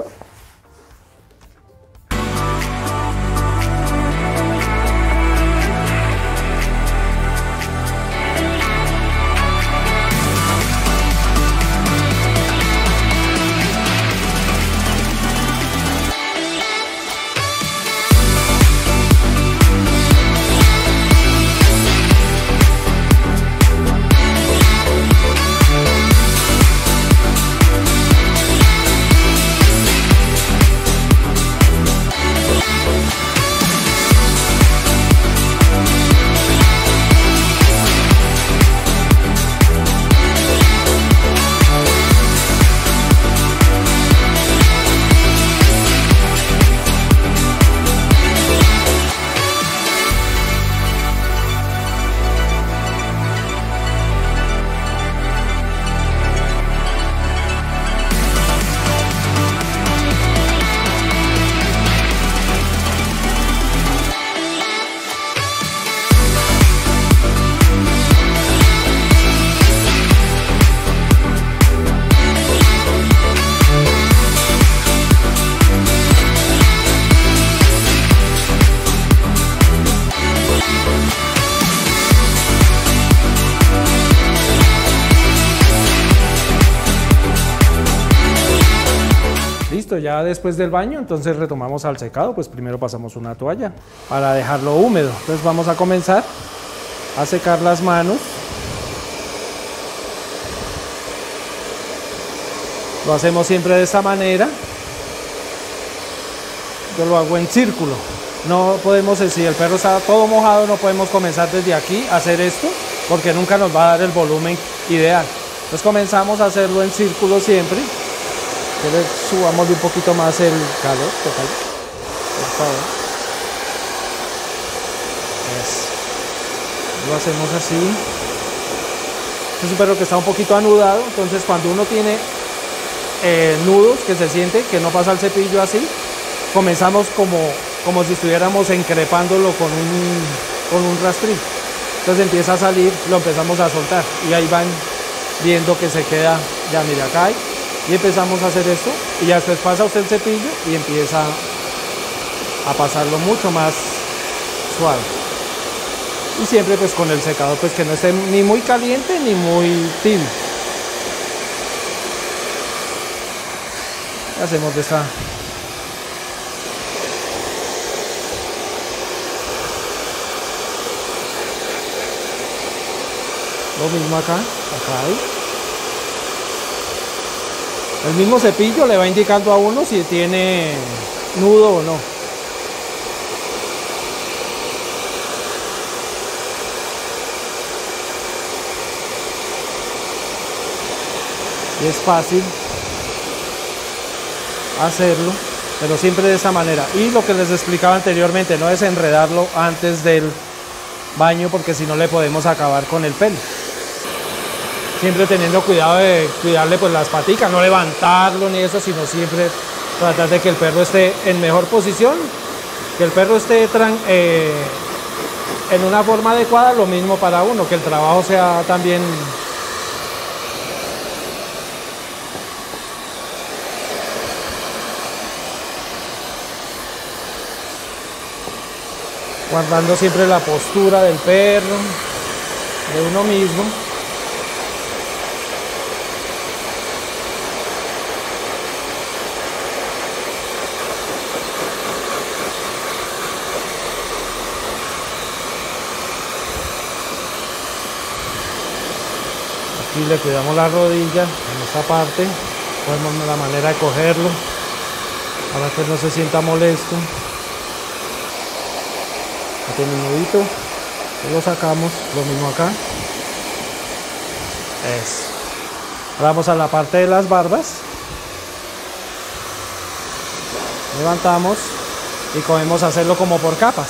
Ya después del baño, entonces retomamos al secado. Pues primero pasamos una toalla para dejarlo húmedo. Entonces vamos a comenzar a secar las manos Lo hacemos siempre de esta manera. Yo lo hago en círculo. No podemos, si el perro está todo mojado, no podemos comenzar desde aquí a hacer esto, porque nunca nos va a dar el volumen ideal. Entonces comenzamos a hacerlo en círculo siempre. Entonces subamos un poquito más el calor, por favor. Eso. Lo hacemos así. Es un perro que está un poquito anudado, entonces cuando uno tiene eh, nudos que se siente que no pasa el cepillo así, comenzamos como, como si estuviéramos encrepándolo con un, con un rastrillo. Entonces empieza a salir, lo empezamos a soltar y ahí van viendo que se queda, ya mira acá hay, y empezamos a hacer esto y ya después pasa usted el cepillo y empieza a pasarlo mucho más suave. Y siempre pues con el secador pues que no esté ni muy caliente ni muy tibio. Hacemos de esta. Lo mismo acá, acá hay. El mismo cepillo le va indicando a uno si tiene nudo o no. Y es fácil hacerlo, pero siempre de esa manera. Y lo que les explicaba anteriormente, no es enredarlo antes del baño, porque si no le podemos acabar con el pelo. Siempre teniendo cuidado de cuidarle pues las paticas, no levantarlo ni eso, sino siempre tratar de que el perro esté en mejor posición, que el perro esté eh, en una forma adecuada. Lo mismo para uno, que el trabajo sea también guardando siempre la postura del perro, de uno mismo. Aquí le cuidamos la rodilla en esta parte, podemos la manera de cogerlo para que no se sienta molesto. Tiene un nudito, lo sacamos, lo mismo acá. Eso. Ahora vamos a la parte de las barbas. Levantamos y podemos hacerlo como por capas.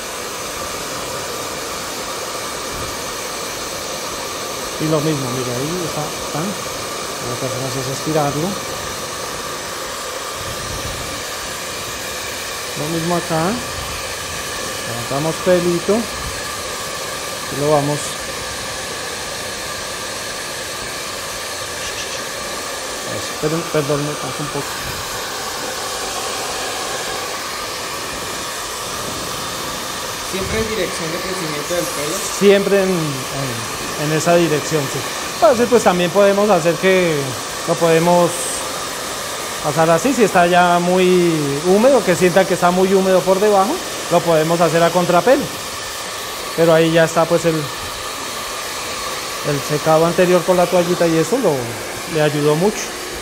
Y lo mismo, mire, ahí está, están. Lo que hacemos es estirarlo. Lo mismo acá. Levantamos pelito y lo vamos eso, perdón, perdón, me paso un poco. ¿Siempre en dirección de crecimiento del pelo? Siempre en, en, en esa dirección, sí. Entonces pues también podemos hacer que lo podemos pasar así, si está ya muy húmedo, que sienta que está muy húmedo por debajo, lo podemos hacer a contrapelo, pero ahí ya está pues el, el secado anterior con la toallita y eso lo, le ayudó mucho.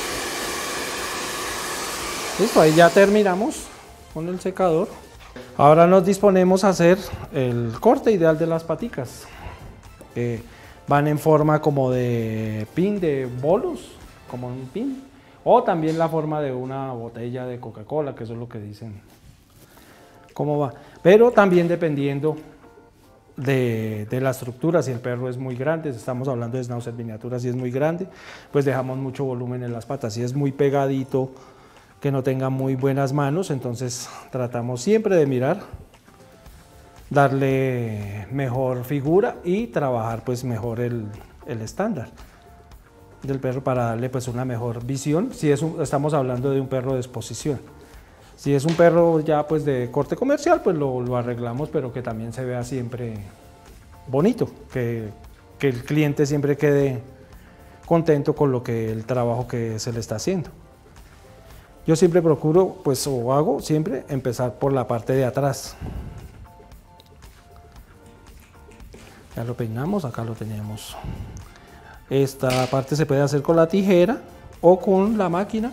Listo, ahí ya terminamos con el secador. Ahora nos disponemos a hacer el corte ideal de las paticas, que van en forma como de pin de bolos, como un pin, o también la forma de una botella de Coca-Cola, que eso es lo que dicen cómo va, pero también dependiendo de, de la estructura. Si el perro es muy grande, estamos hablando de schnauzer miniatura, si es muy grande, pues dejamos mucho volumen en las patas. Si es muy pegadito, que no tenga muy buenas manos, entonces tratamos siempre de mirar, darle mejor figura y trabajar pues mejor el, el estándar del perro para darle pues una mejor visión, si es un, estamos hablando de un perro de exposición. Si es un perro ya pues de corte comercial, pues lo, lo arreglamos, pero que también se vea siempre bonito, que, que el cliente siempre quede contento con lo que el trabajo que se le está haciendo. Yo siempre procuro, pues o hago siempre, empezar por la parte de atrás. Ya lo peinamos, acá lo tenemos. Esta parte se puede hacer con la tijera o con la máquina.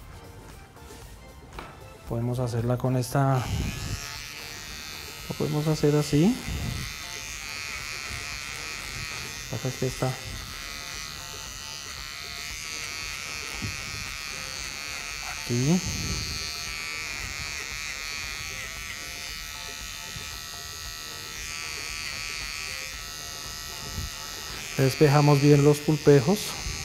Podemos hacerla con esta, lo podemos hacer así. Pasa que está aquí. Despejamos bien los pulpejos.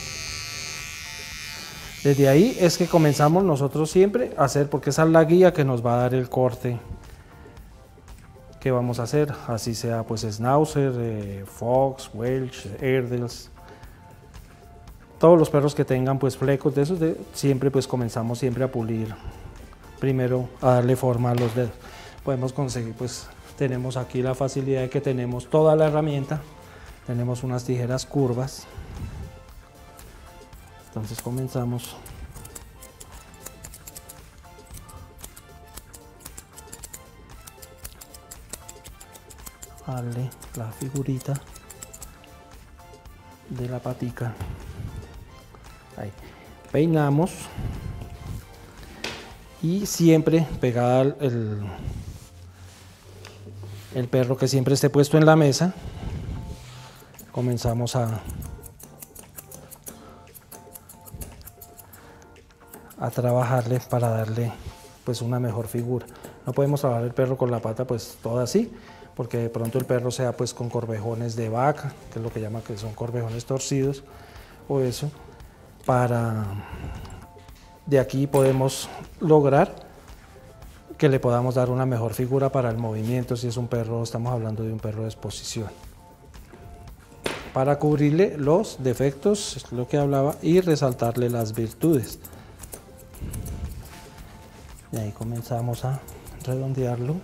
Desde ahí es que comenzamos nosotros siempre a hacer, porque esa es la guía que nos va a dar el corte que vamos a hacer, así sea pues Schnauzer, eh, Fox, Welsh, Airedales, todos los perros que tengan pues flecos de esos, de, siempre pues comenzamos siempre a pulir, primero a darle forma a los dedos. Podemos conseguir pues, tenemos aquí la facilidad de que tenemos toda la herramienta, tenemos unas tijeras curvas, entonces comenzamos a darle la figurita de la patica. Ahí. Peinamos y siempre pegada el, el perro que siempre esté puesto en la mesa. Comenzamos a, a trabajarle para darle pues una mejor figura. No podemos trabajar el perro con la pata pues toda así, porque de pronto el perro sea pues con corvejones de vaca, que es lo que llama que son corvejones torcidos o eso. Para de aquí podemos lograr que le podamos dar una mejor figura para el movimiento, si es un perro, estamos hablando de un perro de exposición. Para cubrirle los defectos, es lo que hablaba, y resaltarle las virtudes. Y ahí comenzamos a redondearlo.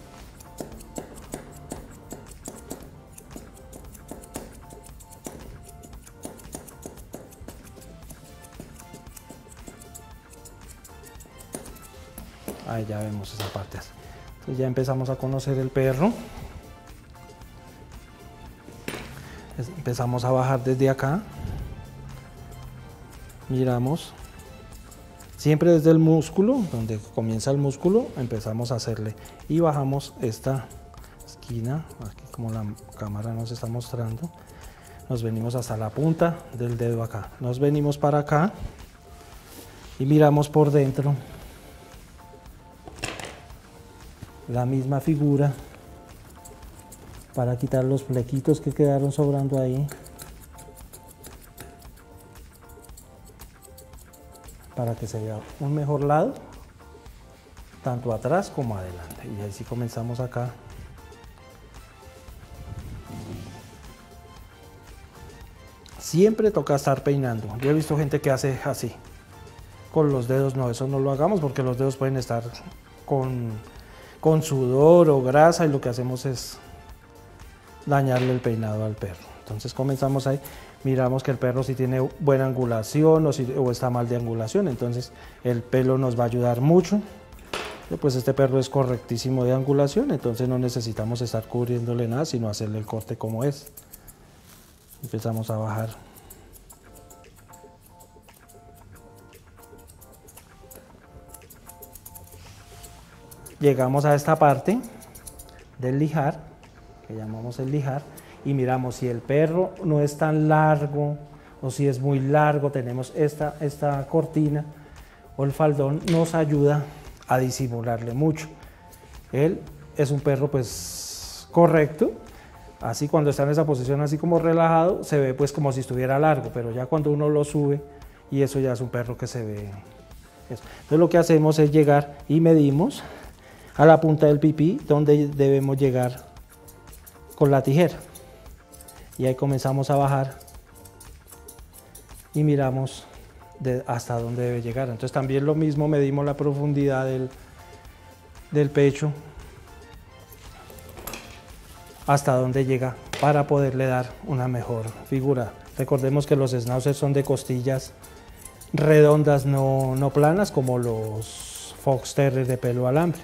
Ahí ya vemos esa parte. Entonces ya empezamos a conocer el perro. Empezamos a bajar desde acá. Miramos. Siempre desde el músculo, donde comienza el músculo, empezamos a hacerle. Y bajamos esta esquina, aquí como la cámara nos está mostrando. Nos venimos hasta la punta del dedo acá. Nos venimos para acá y miramos por dentro. La misma figura para quitar los flequitos que quedaron sobrando ahí, para que se vea un mejor lado tanto atrás como adelante. Y así comenzamos acá. Siempre toca estar peinando. Yo he visto gente que hace así con los dedos. No, eso no lo hagamos porque los dedos pueden estar con con sudor o grasa y lo que hacemos es dañarle el peinado al perro. Entonces comenzamos ahí, miramos que el perro si tiene buena angulación o, si, o está mal de angulación, entonces el pelo nos va a ayudar mucho. Pues este perro es correctísimo de angulación, entonces no necesitamos estar cubriéndole nada, sino hacerle el corte como es. Empezamos a bajar. Llegamos a esta parte del lijar, que llamamos el lijar, y miramos si el perro no es tan largo o si es muy largo, tenemos esta, esta cortina o el faldón, nos ayuda a disimularle mucho. Él es un perro pues correcto, así cuando está en esa posición así como relajado, se ve pues como si estuviera largo, pero ya cuando uno lo sube, y eso ya es un perro que se ve eso. Entonces lo que hacemos es llegar y medimos a la punta del pipí, donde debemos llegar con la tijera. Y ahí comenzamos a bajar y miramos de hasta dónde debe llegar. Entonces también lo mismo, medimos la profundidad del, del pecho, hasta dónde llega, para poderle dar una mejor figura. Recordemos que los schnauzers son de costillas redondas, no, no planas, como los fox terrier de pelo alambre.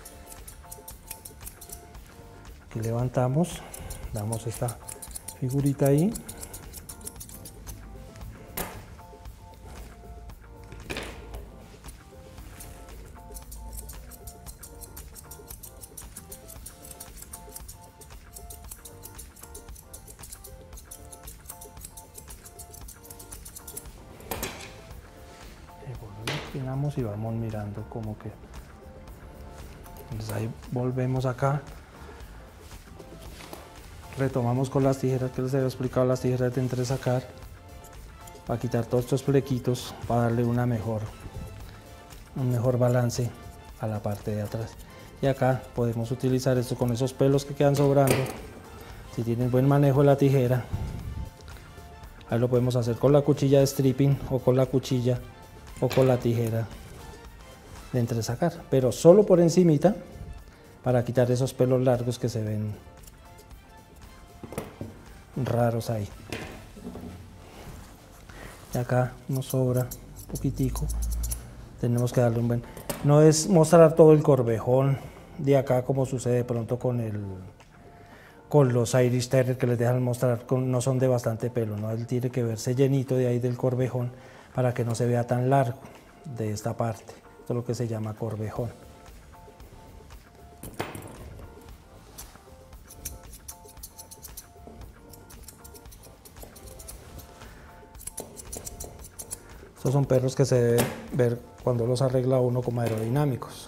Aquí levantamos, damos esta figurita ahí. peinamos y vamos mirando cómo que. Entonces ahí volvemos acá. Retomamos con las tijeras que les había explicado, las tijeras de entresacar, para quitar todos estos flequitos, para darle una mejor, un mejor balance a la parte de atrás. Y acá podemos utilizar esto con esos pelos que quedan sobrando. Si tienen buen manejo de la tijera, ahí lo podemos hacer con la cuchilla de stripping o con la cuchilla o con la tijera de entresacar, pero solo por encimita para quitar esos pelos largos que se ven raros ahí. Y acá nos sobra un poquitico, tenemos que darle un buen, no es mostrar todo el corvejón de acá como sucede de pronto con el con los Irish Terrier, que les dejan mostrar con, no son de bastante pelo, no, él tiene que verse llenito de ahí del corvejón para que no se vea tan largo de esta parte. Esto es lo que se llama corvejón. Estos son perros que se deben ver cuando los arregla uno como aerodinámicos.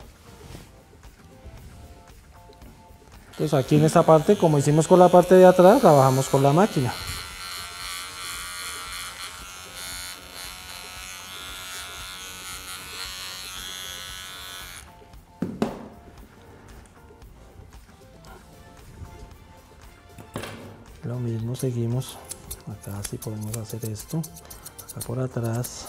Entonces aquí en esta parte, como hicimos con la parte de atrás, trabajamos con la máquina. Lo mismo seguimos, acá sí podemos hacer esto, acá por atrás.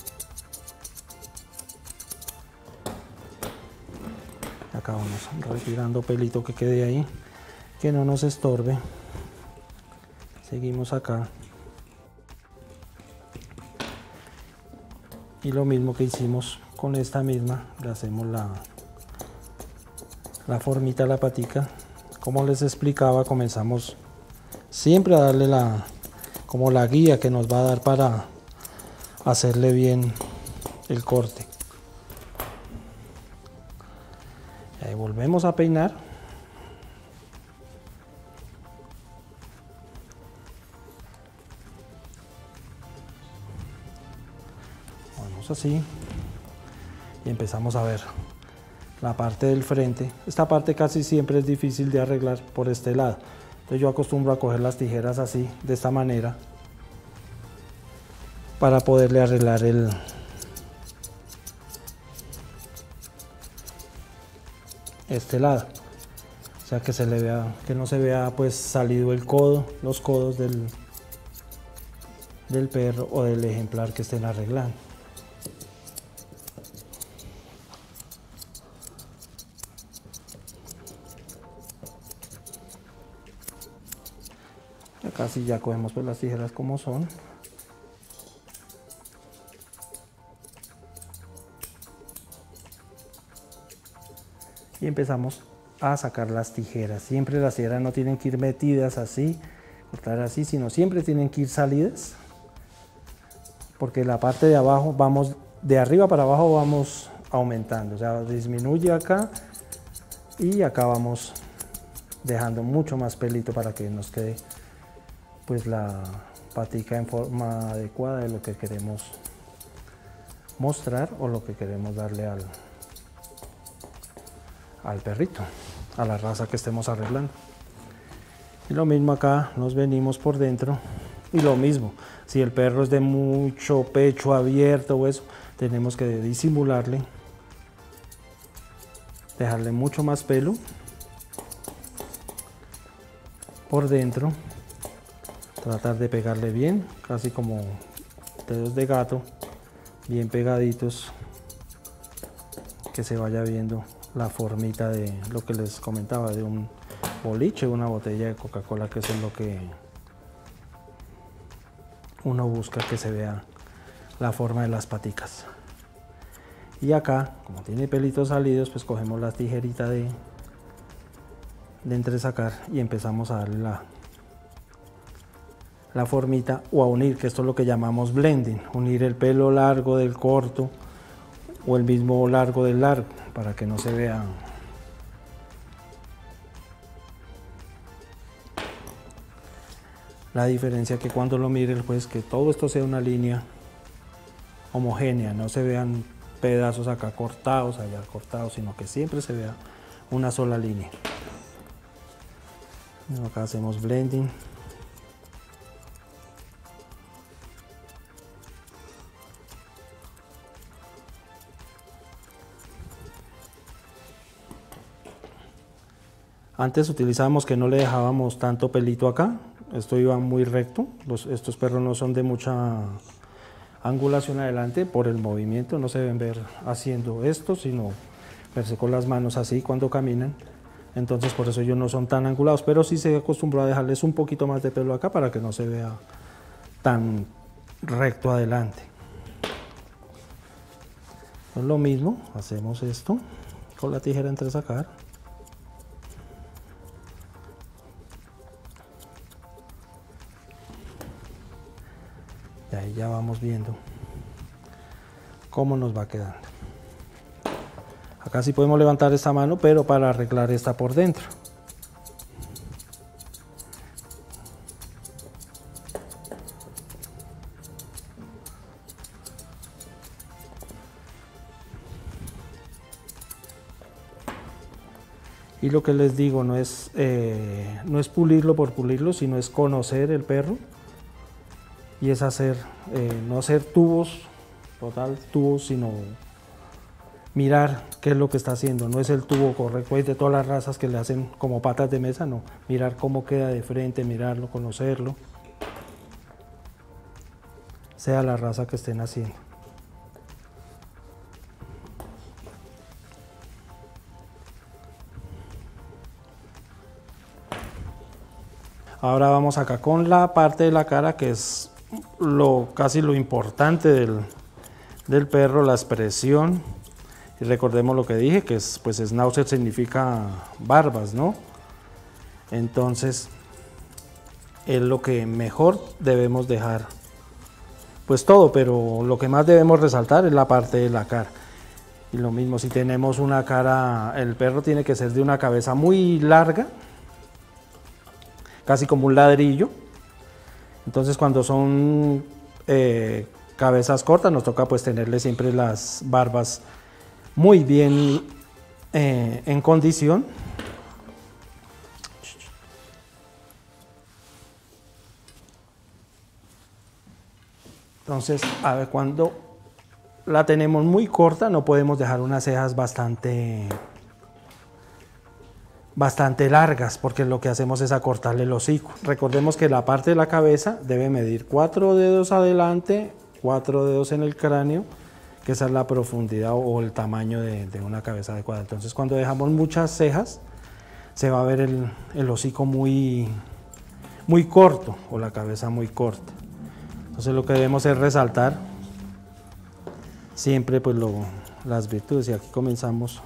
Acá vamos retirando pelito que quede ahí, que no nos estorbe. Seguimos acá. Y lo mismo que hicimos con esta misma, le hacemos la, la formita a la patica. Como les explicaba, comenzamos siempre a darle la, como la guía que nos va a dar para hacerle bien el corte. Ahí volvemos a peinar. Vamos así y empezamos a ver la parte del frente. Esta parte casi siempre es difícil de arreglar por este lado. Entonces yo acostumbro a coger las tijeras así, de esta manera, para poderle arreglar el, este lado, o sea que se le vea, que no se vea pues salido el codo, los codos del, del perro o del ejemplar que estén arreglando. Acá sí ya cogemos pues las tijeras como son. Y empezamos a sacar las tijeras. Siempre las tijeras no tienen que ir metidas así, cortar así, sino siempre tienen que ir salidas, porque la parte de abajo vamos, de arriba para abajo vamos aumentando, o sea, disminuye acá y acá vamos dejando mucho más pelito para que nos quede pues la patica en forma adecuada de lo que queremos mostrar o lo que queremos darle al al perrito, a la raza que estemos arreglando. Y lo mismo acá, nos venimos por dentro y lo mismo, si el perro es de mucho pecho abierto o eso, tenemos que disimularle, dejarle mucho más pelo por dentro, tratar de pegarle bien, casi como dedos de gato, bien pegaditos, que se vaya viendo la formita de lo que les comentaba, de un boliche, una botella de Coca-Cola, que eso es lo que uno busca, que se vea la forma de las paticas. Y acá, como tiene pelitos salidos, pues cogemos la tijerita de, de entresacar y empezamos a darle la, la formita o a unir, que esto es lo que llamamos blending, unir el pelo largo del corto o el mismo largo del largo, para que no se vea la diferencia, que cuando lo mire el juez, que todo esto sea una línea homogénea, no se vean pedazos acá cortados, allá cortados, sino que siempre se vea una sola línea. Bueno, acá hacemos blending. Antes utilizábamos que no le dejábamos tanto pelito acá, esto iba muy recto, los, estos perros no son de mucha angulación adelante por el movimiento, no se deben ver haciendo esto, sino verse con las manos así cuando caminan, entonces por eso ellos no son tan angulados, pero sí se acostumbró a dejarles un poquito más de pelo acá para que no se vea tan recto adelante. Es lo mismo, hacemos esto con la tijera entresacar. Y ahí ya vamos viendo cómo nos va quedando. Acá sí podemos levantar esta mano, pero para arreglar esta por dentro. Y lo que les digo no es, eh, no es pulirlo por pulirlo, sino es conocer el perro. Y es hacer, eh, no hacer tubos, total tubos, sino mirar qué es lo que está haciendo. No es el tubo correcto, hay de todas las razas que le hacen como patas de mesa, no. Mirar cómo queda de frente, mirarlo, conocerlo, sea la raza que estén haciendo. Ahora vamos acá con la parte de la cara, que es lo, casi lo importante del, del perro, la expresión. Y recordemos lo que dije, que es, pues schnauzer significa barbas, ¿no? Entonces, es lo que mejor debemos dejar, pues todo, pero lo que más debemos resaltar es la parte de la cara. Y lo mismo, si tenemos una cara, el perro tiene que ser de una cabeza muy larga, casi como un ladrillo. Entonces cuando son eh, cabezas cortas nos toca pues tenerle siempre las barbas muy bien eh, en condición. Entonces, a ver, cuando la tenemos muy corta no podemos dejar unas cejas bastante bastante largas, porque lo que hacemos es acortarle el hocico. Recordemos que la parte de la cabeza debe medir cuatro dedos adelante, cuatro dedos en el cráneo, que esa es la profundidad o el tamaño de, de una cabeza adecuada. Entonces cuando dejamos muchas cejas se va a ver el, el hocico muy, muy corto o la cabeza muy corta. Entonces lo que debemos es resaltar siempre pues lo, las virtudes, y aquí comenzamos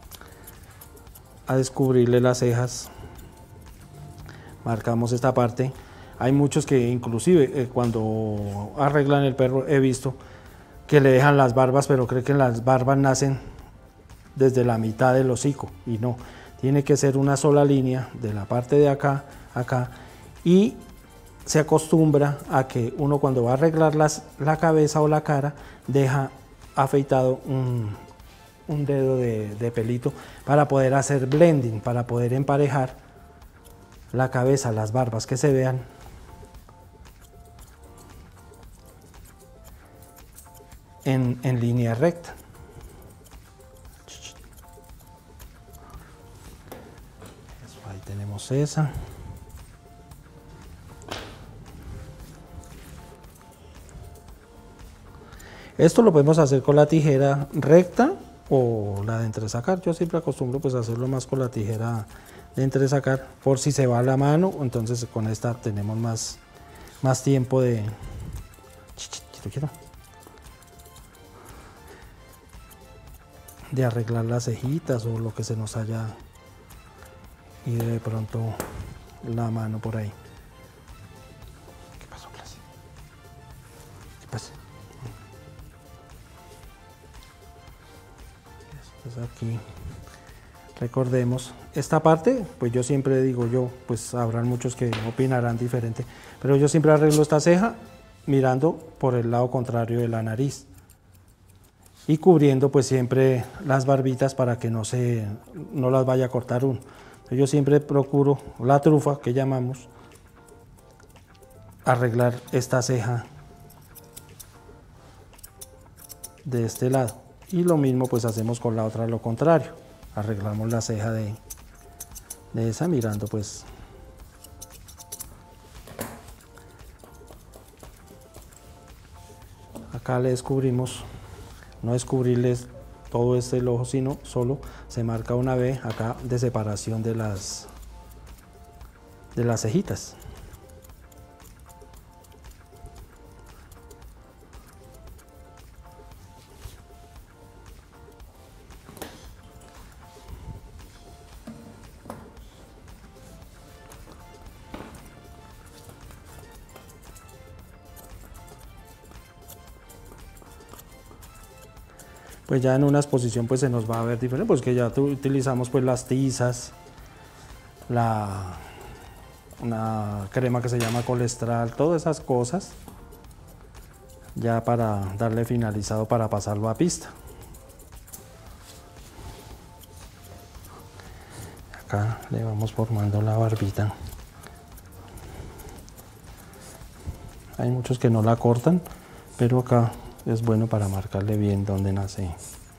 a descubrirle las cejas, marcamos esta parte. Hay muchos que inclusive eh, cuando arreglan el perro he visto que le dejan las barbas, pero creen que las barbas nacen desde la mitad del hocico, y no, tiene que ser una sola línea de la parte de acá, acá, y se acostumbra a que uno cuando va a arreglar las, la cabeza o la cara deja afeitado un un dedo de, de pelito para poder hacer blending, para poder emparejar la cabeza, las barbas, que se vean en, en línea recta. Eso, ahí tenemos esa. Esto lo podemos hacer con la tijera recta o la de entresacar. Yo siempre acostumbro pues a hacerlo más con la tijera de entresacar, por si se va la mano, entonces con esta tenemos más, más tiempo de de arreglar las cejitas o lo que se nos haya ido de pronto la mano por ahí. ¿Qué pasó, clase? ¿Qué pasa? Aquí recordemos esta parte, pues yo siempre digo yo, pues habrán muchos que opinarán diferente, pero yo siempre arreglo esta ceja mirando por el lado contrario de la nariz. y cubriendo pues siempre las barbitas para que no, se, no las vaya a cortar uno. Yo siempre procuro la trufa que llamamos, arreglar esta ceja de este lado, y lo mismo pues hacemos con la otra, lo contrario, arreglamos la ceja de, de esa mirando pues acá le descubrimos, no descubrirles todo este ojo, sino solo se marca una V acá de separación de las de las cejitas. Pues ya en una exposición pues se nos va a ver diferente, pues que ya utilizamos pues las tizas, la, una crema que se llama Colestral, todas esas cosas, ya para darle finalizado para pasarlo a pista. Acá le vamos formando la barbita. Hay muchos que no la cortan, pero acá es bueno para marcarle bien donde nace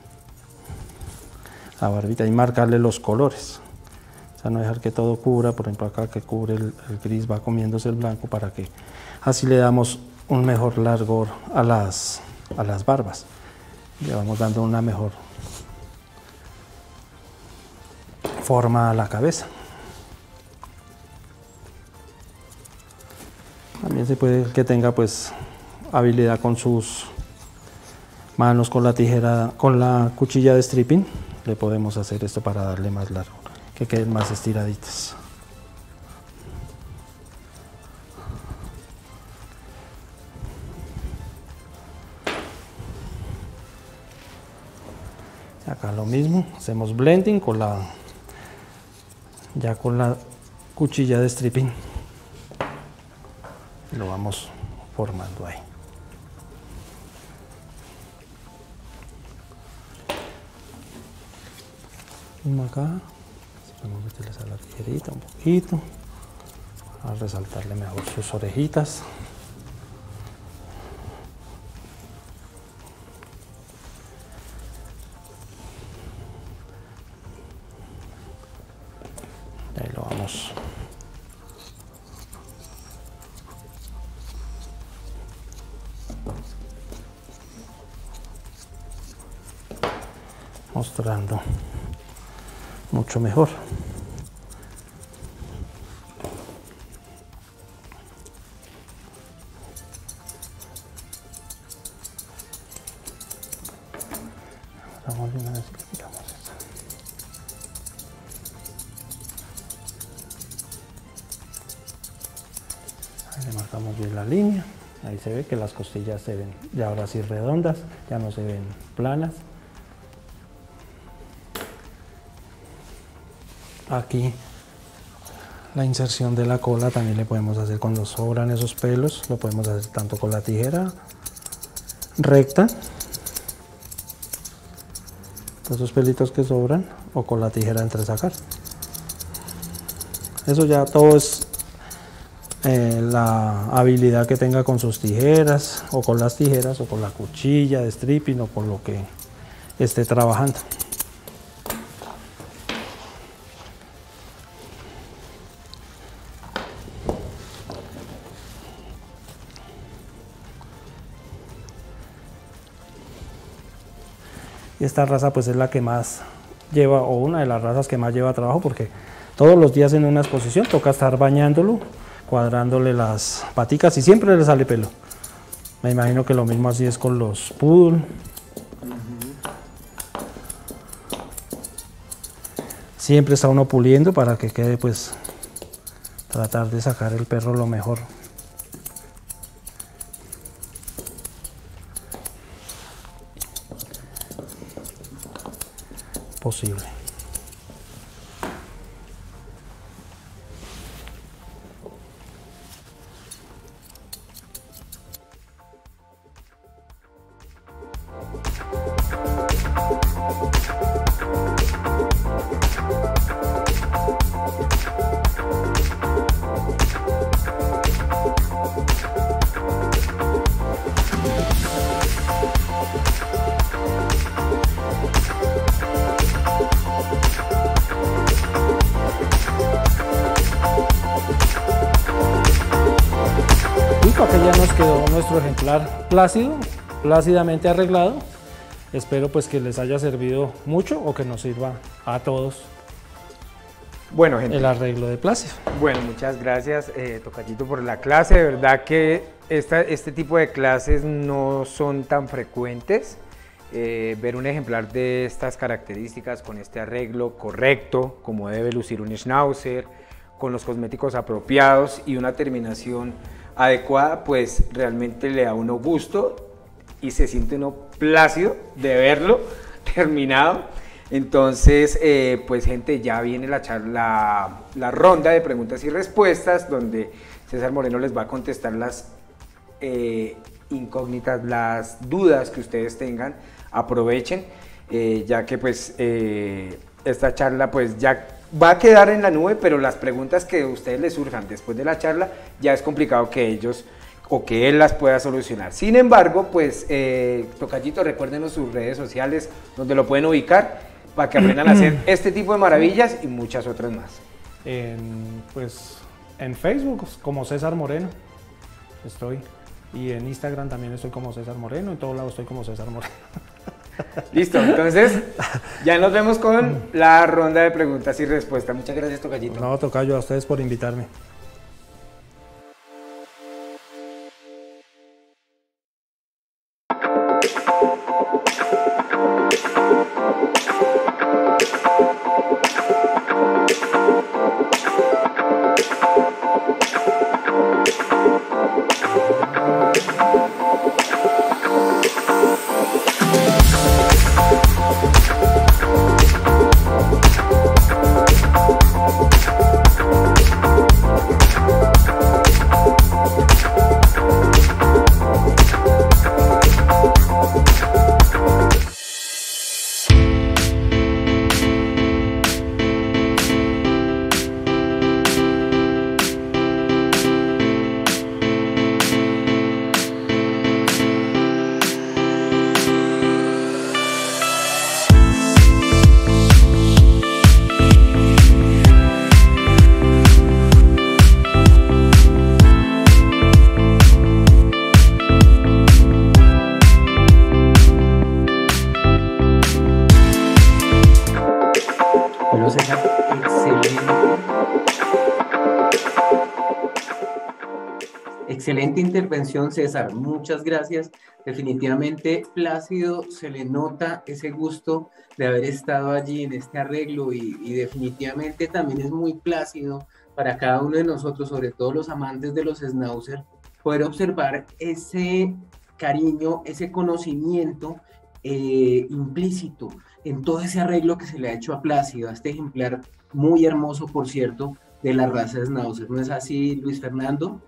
la barbita y marcarle los colores. O sea, no dejar que todo cubra, por ejemplo acá que cubre el, el gris va comiéndose el blanco, para que así le damos un mejor largor a las, a las barbas. Le vamos dando una mejor forma a la cabeza. También se puede que tenga pues habilidad con sus manos, con la tijera, con la cuchilla de stripping, le podemos hacer esto para darle más largo, que queden más estiraditas. Acá lo mismo, hacemos blending con la, ya con la cuchilla de stripping, lo vamos formando ahí. Mismo acá, vamos a meterles a la tijerita un poquito, a resaltarle mejor sus orejitas. Y ahí lo vamos mostrando mucho mejor. Vamos de una vez que quitamos esto. Ahí le marcamos bien la línea. Ahí se ve que las costillas se ven ya ahora sí redondas, ya no se ven planas. Aquí la inserción de la cola también le podemos hacer cuando sobran esos pelos, lo podemos hacer tanto con la tijera recta, esos pelitos que sobran, o con la tijera entresacar. Eso ya todo es eh, la habilidad que tenga con sus tijeras, o con las tijeras, o con la cuchilla de stripping, o con lo que esté trabajando. Y esta raza pues es la que más lleva, o una de las razas que más lleva trabajo, porque todos los días en una exposición toca estar bañándolo, cuadrándole las paticas, y siempre le sale pelo. Me imagino que lo mismo así es con los poodle. Siempre está uno puliendo para que quede, pues, tratar de sacar el perro lo mejor posible. quedó nuestro ejemplar plácido, plácidamente arreglado. Espero pues que les haya servido mucho o que nos sirva a todos. Bueno, gente. El arreglo de Plácido. Bueno, muchas gracias, eh, Tocayito, por la clase. De verdad que esta, este tipo de clases no son tan frecuentes. Eh, ver un ejemplar de estas características con este arreglo correcto, como debe lucir un Schnauzer, con los cosméticos apropiados y una terminación adecuada, pues realmente le da a uno gusto y se siente uno plácido de verlo terminado. Entonces, eh, pues gente, ya viene la, charla, la ronda de preguntas y respuestas, donde César Moreno les va a contestar las eh, incógnitas, las dudas que ustedes tengan. Aprovechen, eh, ya que pues eh, esta charla pues ya va a quedar en la nube, pero las preguntas que a ustedes les surjan después de la charla, ya es complicado que ellos o que él las pueda solucionar. Sin embargo, pues, eh, Tocayito, recuérdenos sus redes sociales, donde lo pueden ubicar, para que aprendan a hacer este tipo de maravillas y muchas otras más. En, pues, en Facebook, como César Moreno, estoy. Y en Instagram también estoy como César Moreno, en todos lados estoy como César Moreno. Listo, entonces, ya nos vemos con la ronda de preguntas y respuestas. Muchas gracias, Tocayito. No, Tocayo, a ustedes por invitarme. Excelente intervención, César. Muchas gracias. Definitivamente, Plácido, se le nota ese gusto de haber estado allí en este arreglo y, y definitivamente también es muy plácido para cada uno de nosotros, sobre todo los amantes de los Schnauzer, poder observar ese cariño, ese conocimiento eh, implícito en todo ese arreglo que se le ha hecho a Plácido, a este ejemplar muy hermoso, por cierto, de la raza Schnauzer. ¿No es así, Luis Fernando?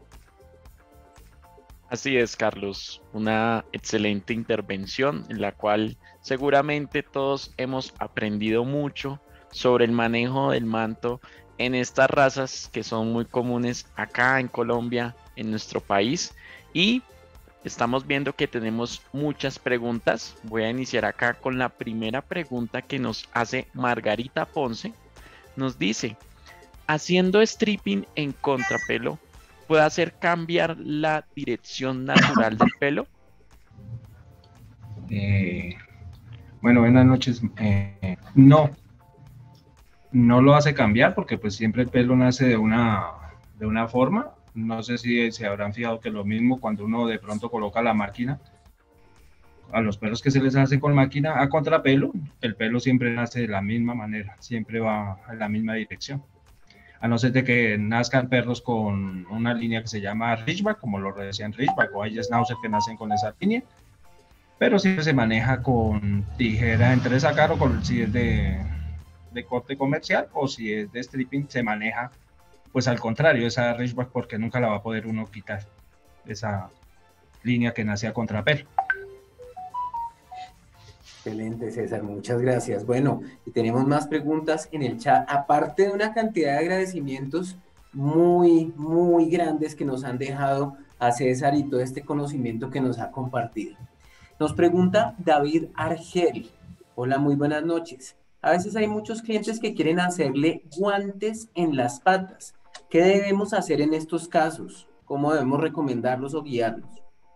Así es, Carlos, una excelente intervención en la cual seguramente todos hemos aprendido mucho sobre el manejo del manto en estas razas que son muy comunes acá en Colombia, en nuestro país, y estamos viendo que tenemos muchas preguntas. Voy a iniciar acá con la primera pregunta que nos hace Margarita Ponce. Nos dice, haciendo stripping en contrapelo, ¿puede hacer cambiar la dirección natural del pelo? Eh, bueno, buenas noches. Eh, no, no lo hace cambiar porque pues siempre el pelo nace de una, de una forma. No sé si se habrán fijado que lo mismo cuando uno de pronto coloca la máquina, a los pelos que se les hace con máquina a contrapelo, el pelo siempre nace de la misma manera, siempre va en la misma dirección. A no ser de que nazcan perros con una línea que se llama Ridgeback, como lo decían Ridgeback, o hay Schnauzer que nacen con esa línea, pero siempre se maneja con tijera entre sacar o con, si es de, de corte comercial o si es de stripping, se maneja pues al contrario, esa Ridgeback, porque nunca la va a poder uno quitar, esa línea que nace a contrapelo. Excelente, César, muchas gracias. Bueno, y tenemos más preguntas en el chat, aparte de una cantidad de agradecimientos muy, muy grandes que nos han dejado a César y todo este conocimiento que nos ha compartido. Nos pregunta David Argel. Hola, muy buenas noches. A veces hay muchos clientes que quieren hacerle guantes en las patas. ¿Qué debemos hacer en estos casos? ¿Cómo debemos recomendarlos o guiarlos?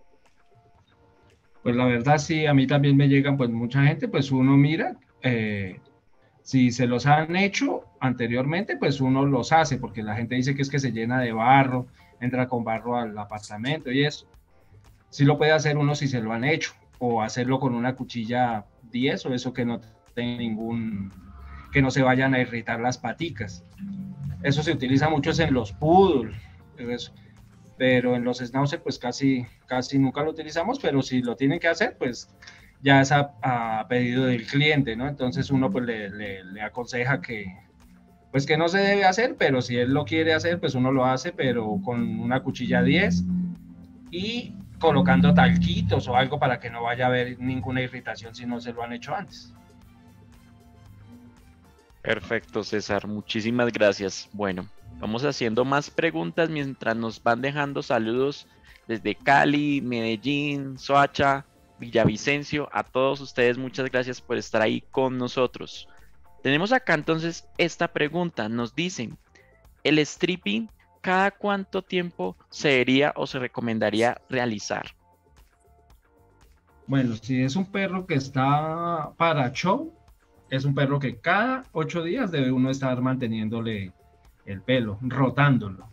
Pues la verdad sí, a mí también me llegan pues mucha gente, pues uno mira, eh, si se los han hecho anteriormente, pues uno los hace, porque la gente dice que es que se llena de barro, entra con barro al apartamento y eso. Sí lo puede hacer uno si se lo han hecho, o hacerlo con una cuchilla diez o eso que no tenga ningún, que no se vayan a irritar las paticas. Eso se utiliza mucho en los poodle, eso. Pero en los schnauzer pues casi, casi nunca lo utilizamos, pero si lo tienen que hacer, pues ya es a, a pedido del cliente, ¿no? Entonces uno pues le, le, le aconseja que, pues que no se debe hacer, pero si él lo quiere hacer, pues uno lo hace, pero con una cuchilla diez y colocando talquitos o algo para que no vaya a haber ninguna irritación si no se lo han hecho antes. Perfecto, César, muchísimas gracias. Bueno, vamos haciendo más preguntas mientras nos van dejando saludos desde Cali, Medellín, Soacha, Villavicencio. A todos ustedes, muchas gracias por estar ahí con nosotros. Tenemos acá entonces esta pregunta. Nos dicen, ¿el stripping cada cuánto tiempo se debería o se recomendaría realizar? Bueno, si es un perro que está para show, es un perro que cada ocho días debe uno estar manteniéndole el pelo, rotándolo.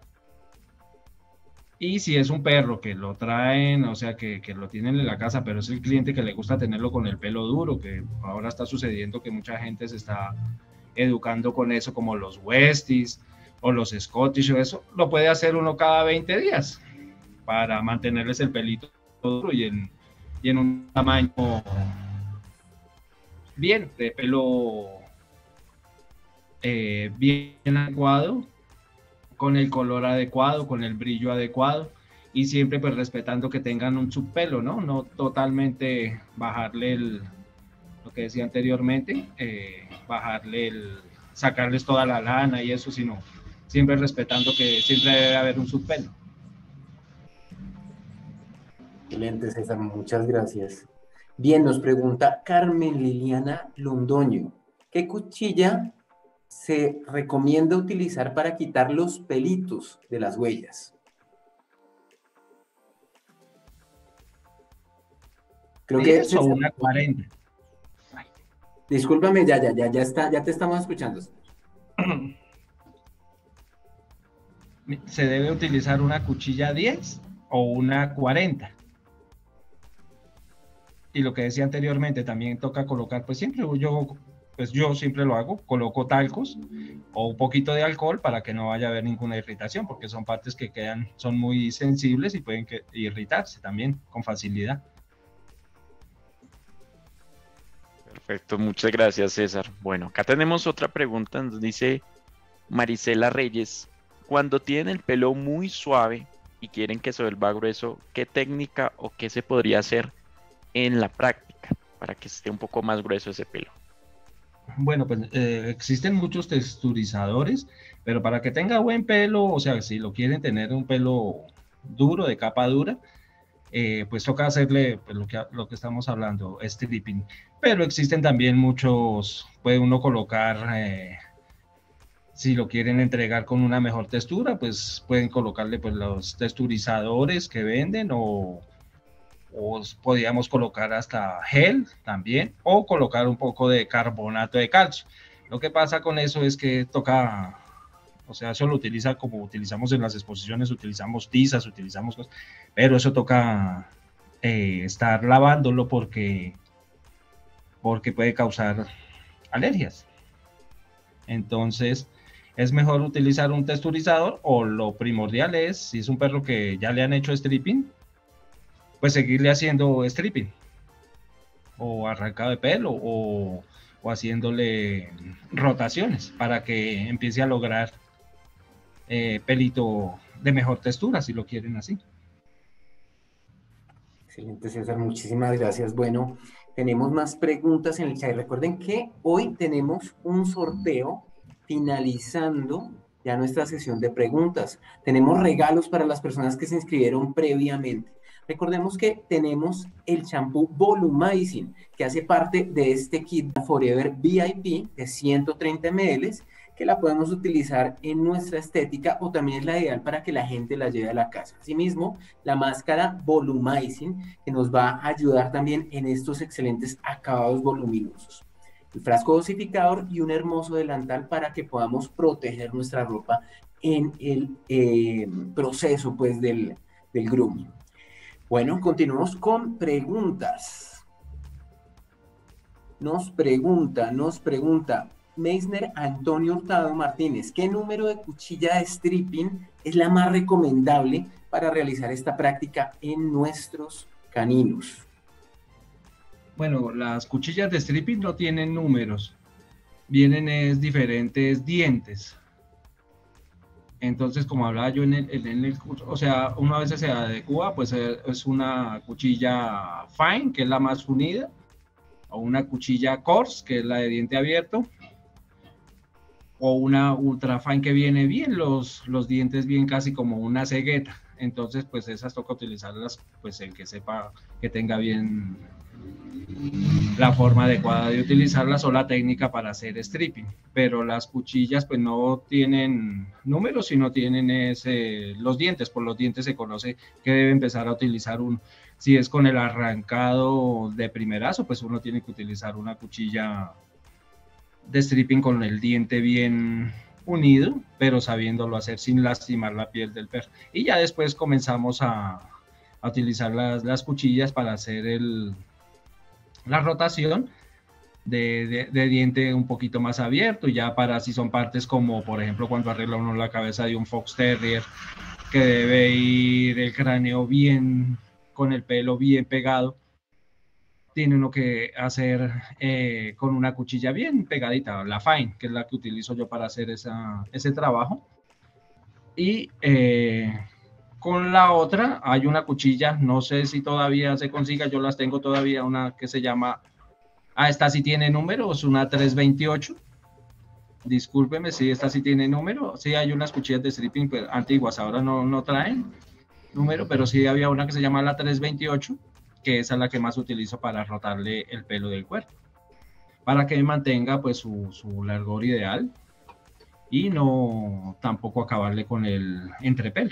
Y si es un perro que lo traen, o sea, que, que lo tienen en la casa, pero es el cliente que le gusta tenerlo con el pelo duro, que ahora está sucediendo que mucha gente se está educando con eso, como los Westies o los Scottish o eso, lo puede hacer uno cada veinte días para mantenerles el pelito duro y en, y en un tamaño bien, de pelo eh, bien adecuado, con el color adecuado, con el brillo adecuado y siempre pues respetando que tengan un subpelo, ¿no? No totalmente bajarle el, lo que decía anteriormente, eh, bajarle el, sacarles toda la lana y eso, sino siempre respetando que siempre debe haber un subpelo. Excelente, César, muchas gracias. Bien, nos pregunta Carmen Liliana Londoño, ¿qué cuchilla se recomienda utilizar para quitar los pelitos de las huellas? Creo que eso, una cuarenta. Discúlpame, ya, ya, ya, ya está, ya te estamos escuchando. Se debe utilizar una cuchilla diez o una cuarenta. Y lo que decía anteriormente, también toca colocar, pues siempre yo, pues yo siempre lo hago, coloco talcos o un poquito de alcohol para que no vaya a haber ninguna irritación, porque son partes que quedan, son muy sensibles y pueden que, irritarse también con facilidad. Perfecto, muchas gracias, César. Bueno, acá tenemos otra pregunta, nos dice Marisela Reyes, cuando tienen el pelo muy suave y quieren que se vuelva grueso, ¿qué técnica o qué se podría hacer en la práctica para que esté un poco más grueso ese pelo? Bueno, pues eh, existen muchos texturizadores, pero para que tenga buen pelo, o sea, si lo quieren tener un pelo duro, de capa dura, eh, pues toca hacerle pues, lo, que, lo que estamos hablando, stripping. Pero existen también muchos, puede uno colocar, eh, si lo quieren entregar con una mejor textura, pues pueden colocarle pues, los texturizadores que venden o... o podríamos colocar hasta gel también, o colocar un poco de carbonato de calcio. Lo que pasa con eso es que toca, o sea, eso lo utiliza como utilizamos en las exposiciones, utilizamos tizas, utilizamos cosas, pero eso toca eh, estar lavándolo porque, porque puede causar alergias. Entonces, es mejor utilizar un texturizador, o lo primordial es, si es un perro que ya le han hecho stripping, pues seguirle haciendo stripping o arrancado de pelo o, o haciéndole rotaciones para que empiece a lograr eh, pelito de mejor textura, si lo quieren así. Excelente, César, muchísimas gracias. Bueno, tenemos más preguntas en el chat. Recuerden que hoy tenemos un sorteo finalizando ya nuestra sesión de preguntas. Tenemos regalos para las personas que se inscribieron previamente. Recordemos que tenemos el champú Volumizing, que hace parte de este kit Forever V I P de ciento treinta mililitros, que la podemos utilizar en nuestra estética o también es la ideal para que la gente la lleve a la casa. Asimismo, la máscara Volumizing, que nos va a ayudar también en estos excelentes acabados voluminosos. El frasco dosificador y un hermoso delantal para que podamos proteger nuestra ropa en el eh, proceso pues, del, del grooming. Bueno, continuamos con preguntas. Nos pregunta, nos pregunta Meisner Antonio Hurtado Martínez, ¿qué número de cuchilla de stripping es la más recomendable para realizar esta práctica en nuestros caninos? Bueno, las cuchillas de stripping no tienen números, vienen es diferentes dientes. Entonces, como hablaba yo en el, en el curso, o sea, una vez se adecua, pues es una cuchilla fine, que es la más unida, o una cuchilla coarse, que es la de diente abierto, o una ultra fine que viene bien, los, los dientes bien casi como una cegueta. Entonces, pues esas toca utilizarlas, pues el que sepa que tenga bien la forma adecuada de utilizarlas o la técnica para hacer stripping. Pero las cuchillas pues no tienen números, sino tienen ese, los dientes. Por los dientes se conoce que debe empezar a utilizar un, si es con el arrancado de primerazo, pues uno tiene que utilizar una cuchilla de stripping con el diente bien unido, pero sabiéndolo hacer sin lastimar la piel del perro. Y ya después comenzamos a, a utilizar las, las cuchillas para hacer el, la rotación de, de, de diente un poquito más abierto, ya para si son partes como, por ejemplo, cuando arregla uno la cabeza de un Fox Terrier, que debe ir el cráneo bien, con el pelo bien pegado, tiene uno que hacer eh, con una cuchilla bien pegadita, la fine, que es la que utilizo yo para hacer esa, ese trabajo. Y eh, con la otra hay una cuchilla, no sé si todavía se consiga, yo las tengo todavía, una que se llama, ah, esta sí tiene número, es una tres veintiocho. Discúlpeme si esta sí tiene número, sí hay unas cuchillas de stripping pues, antiguas, ahora no, no traen número, pero sí había una que se llama la tres veintiocho, que esa es la que más utilizo para rotarle el pelo del cuerpo, para que mantenga pues su, su largor ideal y no tampoco acabarle con el entrepelo.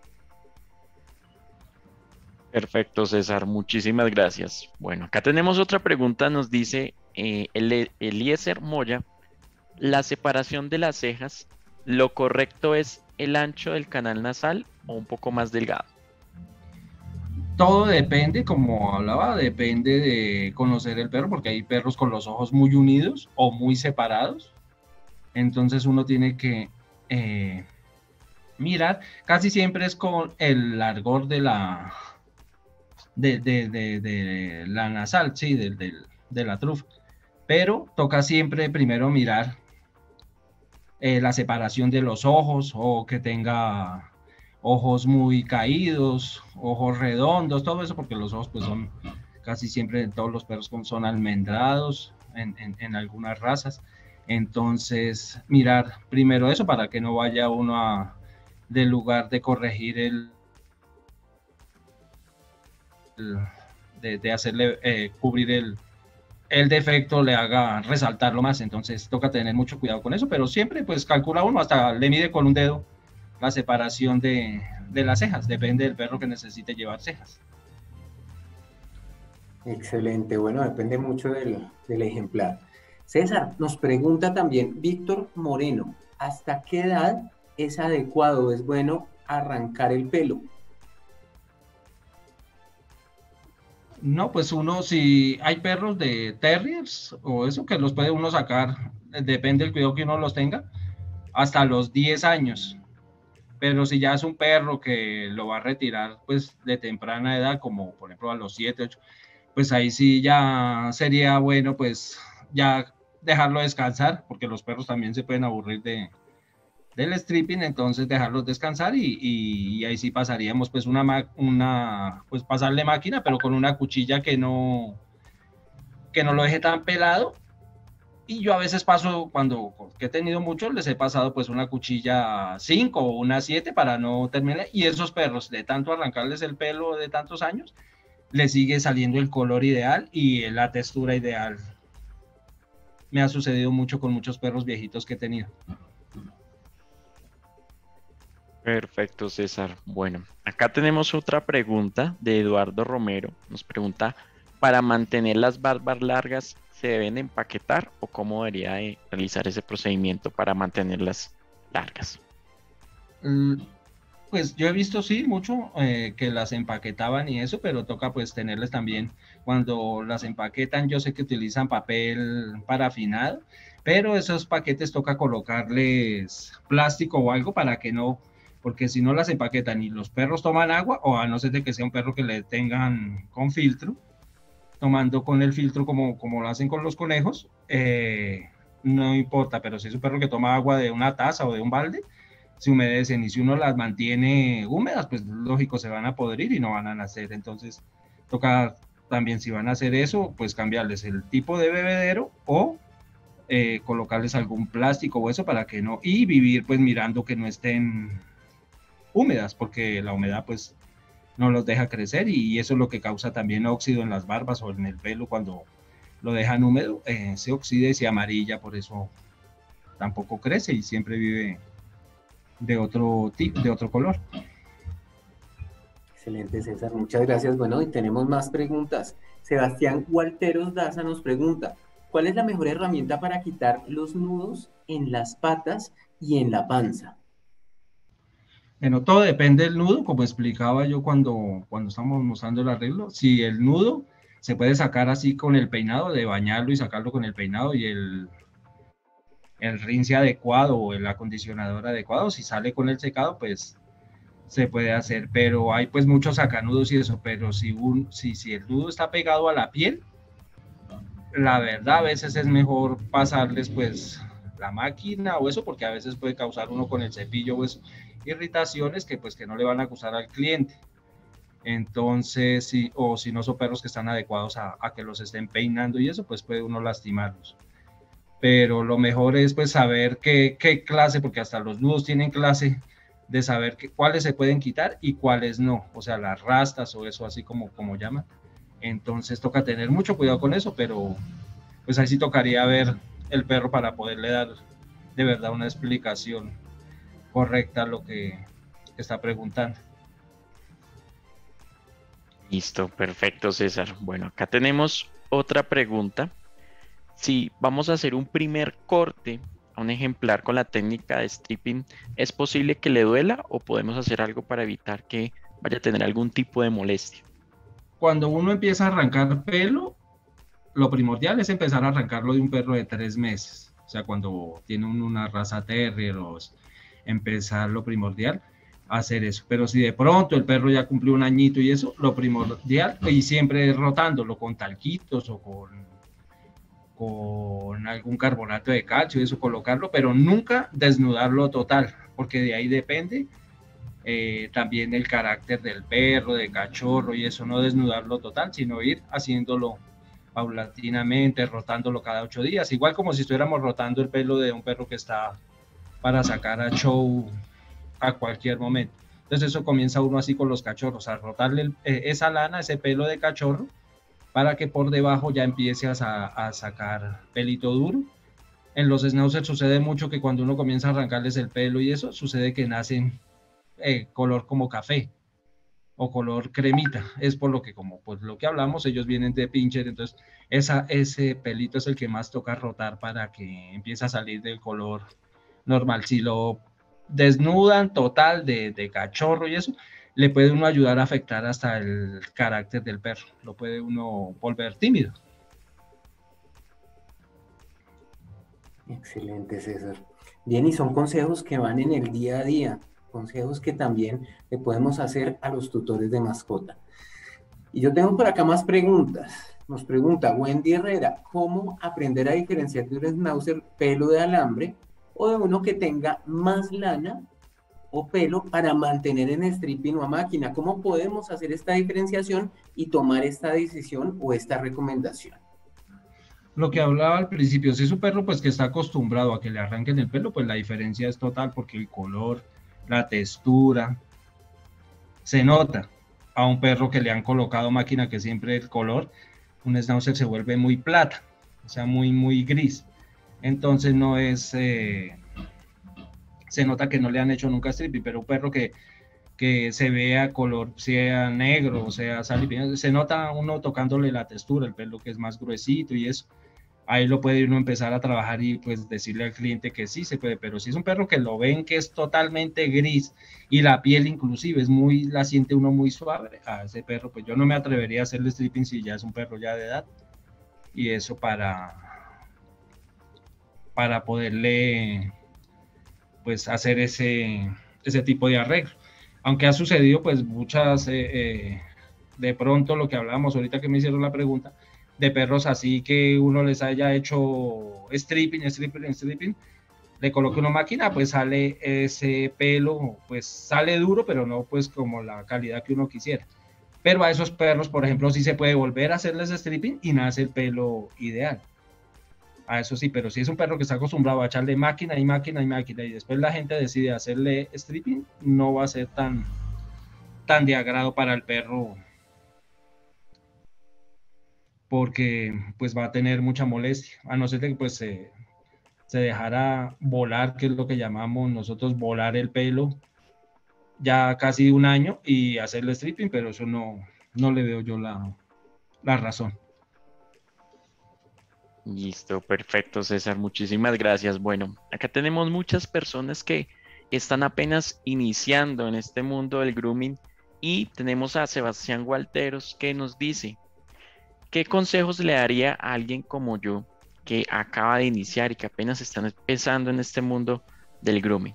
Perfecto, César, muchísimas gracias. Bueno, acá tenemos otra pregunta, nos dice eh, el, Eliezer Moya, la separación de las cejas, ¿lo correcto es el ancho del canal nasal o un poco más delgado? Todo depende, como hablaba, depende de conocer el perro, porque hay perros con los ojos muy unidos o muy separados. Entonces uno tiene que eh, mirar, casi siempre es con el largor de la, de, de, de, de la nasal, sí, de, de, de la trufa. Pero toca siempre primero mirar eh, la separación de los ojos o que tenga ojos muy caídos, ojos redondos, todo eso, porque los ojos pues son casi siempre en todos los perros son almendrados en, en, en algunas razas. Entonces mirar primero eso para que no vaya uno a, del lugar de corregir el, el de, de hacerle eh, cubrir el, el defecto, le haga resaltarlo más. Entonces toca tener mucho cuidado con eso, pero siempre pues calcula uno, hasta le mide con un dedo la separación de, de las cejas, depende del perro que necesite llevar cejas. Excelente, bueno, depende mucho del, del ejemplar. César, nos pregunta también Víctor Moreno, ¿hasta qué edad es adecuado, es bueno arrancar el pelo? No, pues uno, si hay perros de terriers o eso, que los puede uno sacar, depende del cuidado que uno los tenga, hasta los diez años. Pero si ya es un perro que lo va a retirar pues de temprana edad, como por ejemplo a los siete, ocho, pues ahí sí ya sería bueno pues ya dejarlo descansar, porque los perros también se pueden aburrir de, del stripping, entonces dejarlos descansar y, y, y ahí sí pasaríamos pues una, una, pues pasarle máquina, pero con una cuchilla que no, que no lo deje tan pelado. Y yo a veces paso, cuando que he tenido muchos, les he pasado pues una cuchilla cinco o una siete para no terminar. Y esos perros, de tanto arrancarles el pelo de tantos años, les sigue saliendo el color ideal y la textura ideal. Me ha sucedido mucho con muchos perros viejitos que he tenido. Perfecto, César. Bueno, acá tenemos otra pregunta de Eduardo Romero. Nos pregunta, ¿para mantener las barbas largas se deben empaquetar o cómo debería de realizar ese procedimiento para mantenerlas largas? Mm, Pues yo he visto, sí, mucho eh, que las empaquetaban y eso, pero toca pues tenerles también, cuando las empaquetan, yo sé que utilizan papel parafinado, pero esos paquetes toca colocarles plástico o algo para que no, porque si no las empaquetan y los perros toman agua, o a no ser de que sea un perro que le tengan con filtro, tomando con el filtro como, como lo hacen con los conejos, eh, no importa, pero si es un perro que toma agua de una taza o de un balde, se humedecen, y si uno las mantiene húmedas, pues lógico, se van a podrir y no van a nacer. Entonces toca también, si van a hacer eso, pues cambiarles el tipo de bebedero o eh, colocarles algún plástico o eso para que no, y vivir pues mirando que no estén húmedas, porque la humedad pues no los deja crecer, y eso es lo que causa también óxido en las barbas o en el pelo cuando lo dejan húmedo, eh, se oxida y se amarilla, por eso tampoco crece y siempre vive de otro tipo, de otro color. Excelente, César, muchas gracias. Bueno, y tenemos más preguntas. Sebastián Walteros Daza nos pregunta, ¿cuál es la mejor herramienta para quitar los nudos en las patas y en la panza? Bueno, todo depende del nudo, como explicaba yo cuando, cuando estábamos mostrando el arreglo. Si el nudo se puede sacar así con el peinado, de bañarlo y sacarlo con el peinado y el, el rince adecuado o el acondicionador adecuado, si sale con el secado, pues se puede hacer, pero hay pues muchos sacanudos y eso, pero si, un, si, si el nudo está pegado a la piel, la verdad a veces es mejor pasarles pues la máquina o eso, porque a veces puede causar uno con el cepillo o eso, irritaciones que pues que no le van a gustar al cliente. Entonces, si, o si no son perros que están adecuados a, a que los estén peinando y eso, pues puede uno lastimarlos. Pero lo mejor es pues saber qué, qué clase, porque hasta los nudos tienen clase, de saber que, cuáles se pueden quitar y cuáles no, o sea, las rastas o eso así como, como llaman. Entonces toca tener mucho cuidado con eso, pero pues ahí sí tocaría ver el perro para poderle dar de verdad una explicación correcta a lo que está preguntando. Listo, perfecto, César. Bueno, acá tenemos otra pregunta. Si vamos a hacer un primer corte a un ejemplar con la técnica de stripping, ¿es posible que le duela o podemos hacer algo para evitar que vaya a tener algún tipo de molestia? Cuando uno empieza a arrancar pelo, lo primordial es empezar a arrancarlo de un perro de tres meses. O sea, cuando tiene una raza terrier, o empezar lo primordial a hacer eso. Pero si de pronto el perro ya cumplió un añito y eso, lo primordial, y siempre rotándolo con talquitos o con con algún carbonato de calcio y eso, colocarlo, pero nunca desnudarlo total, porque de ahí depende eh, también el carácter del perro, del cachorro y eso, no desnudarlo total, sino ir haciéndolo paulatinamente, rotándolo cada ocho días, igual como si estuviéramos rotando el pelo de un perro que está para sacar a show a cualquier momento. Entonces eso comienza uno así con los cachorros, a rotarle el, eh, esa lana, ese pelo de cachorro, para que por debajo ya empieces a, a sacar pelito duro. En los schnauzers sucede mucho que cuando uno comienza a arrancarles el pelo y eso, sucede que nacen eh, color como café o color cremita. Es por lo que, como pues lo que hablamos, ellos vienen de pincher, entonces esa, ese pelito es el que más toca rotar para que empiece a salir del color normal. Si lo desnudan total de, de cachorro y eso, le puede uno ayudar a afectar hasta el carácter del perro, lo puede uno volver tímido. Excelente, César. Bien, y son consejos que van en el día a día, consejos que también le podemos hacer a los tutores de mascota. Y yo tengo por acá más preguntas. Nos pregunta Wendy Herrera, ¿cómo aprender a diferenciar de un schnauzer pelo de alambre o de uno que tenga más lana o pelo para mantener en stripping o a máquina? ¿Cómo podemos hacer esta diferenciación y tomar esta decisión o esta recomendación? Lo que hablaba al principio, si es un perro pues que está acostumbrado a que le arranquen el pelo, pues la diferencia es total, porque el color, la textura, se nota. A un perro que le han colocado máquina, que siempre el color, un schnauzer se vuelve muy plata, o sea, muy, muy gris. Entonces no es... Eh, se nota que no le han hecho nunca stripping, pero un perro que, que se vea color, sea negro, sea sal, se nota uno tocándole la textura, el pelo que es más gruesito y eso. Ahí lo puede uno empezar a trabajar y pues decirle al cliente que sí se puede, pero si es un perro que lo ven que es totalmente gris y la piel inclusive es muy, la siente uno muy suave, a ese perro pues yo no me atrevería a hacerle stripping si ya es un perro ya de edad, y eso para, para poderle pues hacer ese, ese tipo de arreglo. Aunque ha sucedido pues muchas, eh, eh, de pronto lo que hablábamos ahorita que me hicieron la pregunta, de perros así que uno les haya hecho stripping, stripping, stripping, le coloque una máquina, pues sale ese pelo, pues sale duro, pero no pues como la calidad que uno quisiera. Pero a esos perros, por ejemplo, sí se puede volver a hacerles stripping y nace el pelo ideal. A eso sí, pero si es un perro que está acostumbrado a echarle máquina y máquina y máquina y después la gente decide hacerle stripping, no va a ser tan, tan de agrado para el perro, porque pues va a tener mucha molestia, a no ser que pues se, se dejara volar, que es lo que llamamos nosotros volar el pelo, ya casi un año y hacerle stripping, pero eso no, no le veo yo la, la razón. Listo, perfecto, César, muchísimas gracias. Bueno, acá tenemos muchas personas que están apenas iniciando en este mundo del grooming y tenemos a Sebastián Gualteros que nos dice: ¿qué consejos le daría a alguien como yo que acaba de iniciar y que apenas están empezando en este mundo del grooming?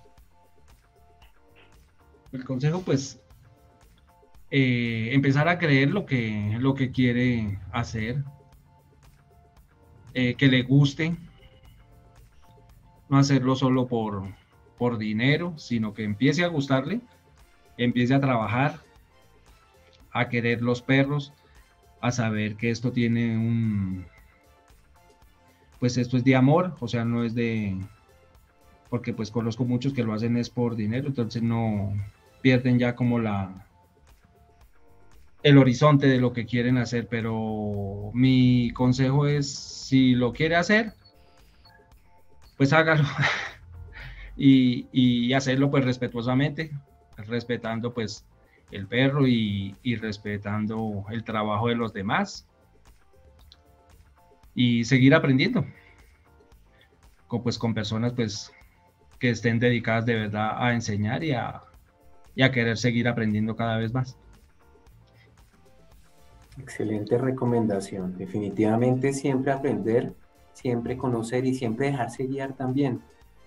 El consejo, pues, eh, empezar a creer lo que, lo que quiere hacer, eh, que le guste, no hacerlo solo por, por dinero, sino que empiece a gustarle, empiece a trabajar, a querer los perros, a saber que esto tiene un, pues esto es de amor, o sea, no es de, porque pues conozco muchos que lo hacen es por dinero, entonces no pierden ya como la, el horizonte de lo que quieren hacer, pero mi consejo es, si lo quiere hacer, pues hágalo, y, y hacerlo pues respetuosamente, respetando pues el perro y, y respetando el trabajo de los demás y seguir aprendiendo con, pues, con personas pues que estén dedicadas de verdad a enseñar y a, y a querer seguir aprendiendo cada vez más. Excelente recomendación. Definitivamente siempre aprender, siempre conocer y siempre dejarse guiar también.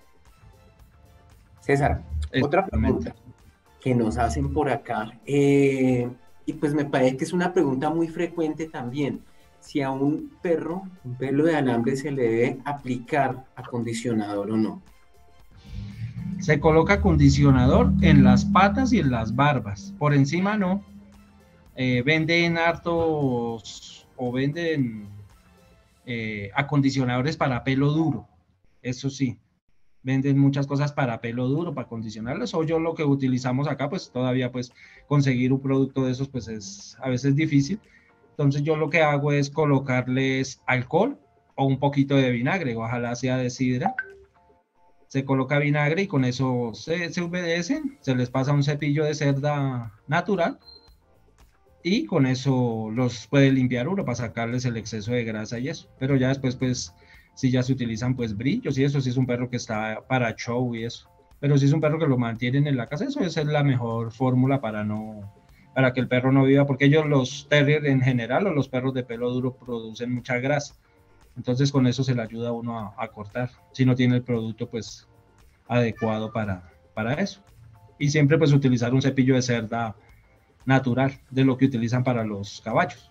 César, otra pregunta que nos hacen por acá, eh, y pues me parece que es una pregunta muy frecuente también: si a un perro, un pelo de alambre, se le debe aplicar acondicionador o no. Se coloca acondicionador en las patas y en las barbas, por encima no. Eh, venden hartos o venden eh, acondicionadores para pelo duro, eso sí. Venden muchas cosas para pelo duro, para acondicionarlos, o yo lo que utilizamos acá, pues todavía pues conseguir un producto de esos pues es a veces difícil, entonces yo lo que hago es colocarles alcohol o un poquito de vinagre, ojalá sea de sidra, se coloca vinagre y con eso se, se humedecen, se les pasa un cepillo de cerda natural y con eso los puede limpiar uno para sacarles el exceso de grasa y eso, pero ya después pues si ya se utilizan pues brillos y eso, si es un perro que está para show y eso, pero si es un perro que lo mantienen en la casa, eso esa es la mejor fórmula para no, para que el perro no viva, porque ellos, los terrier en general o los perros de pelo duro, producen mucha grasa, entonces con eso se le ayuda a uno a, a cortar, si no tiene el producto pues adecuado para, para eso, y siempre pues utilizar un cepillo de cerda natural, de lo que utilizan para los caballos.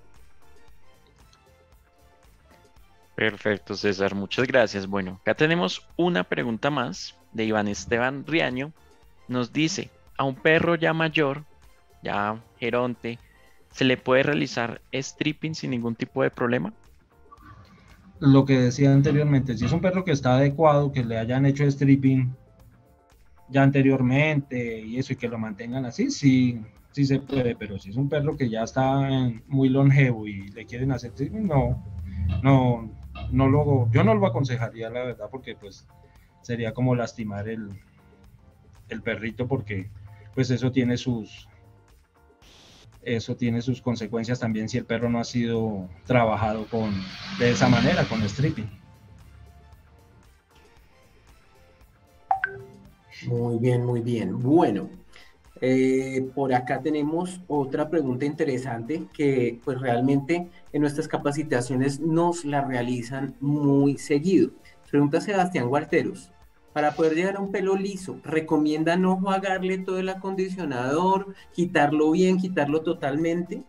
Perfecto, César, muchas gracias. Bueno, acá tenemos una pregunta más de Iván Esteban Riaño. Nos dice: a un perro ya mayor, ya geronte, ¿se le puede realizar stripping sin ningún tipo de problema? Lo que decía anteriormente, si es un perro que está adecuado, que le hayan hecho stripping ya anteriormente y eso, y que lo mantengan así, sí, sí se puede, pero si es un perro que ya está muy longevo y le quieren hacer stripping, no, no, no lo, yo no lo aconsejaría, la verdad, porque pues sería como lastimar el, el perrito, porque pues eso tiene sus, eso tiene sus consecuencias también si el perro no ha sido trabajado con, de esa manera, con stripping. Muy bien, muy bien. Bueno, eh, por acá tenemos otra pregunta interesante que pues realmente en nuestras capacitaciones nos la realizan muy seguido. Pregunta Sebastián Guarteros. Para poder llegar a un pelo liso, ¿recomienda no jugarle todo el acondicionador, quitarlo bien, quitarlo totalmente?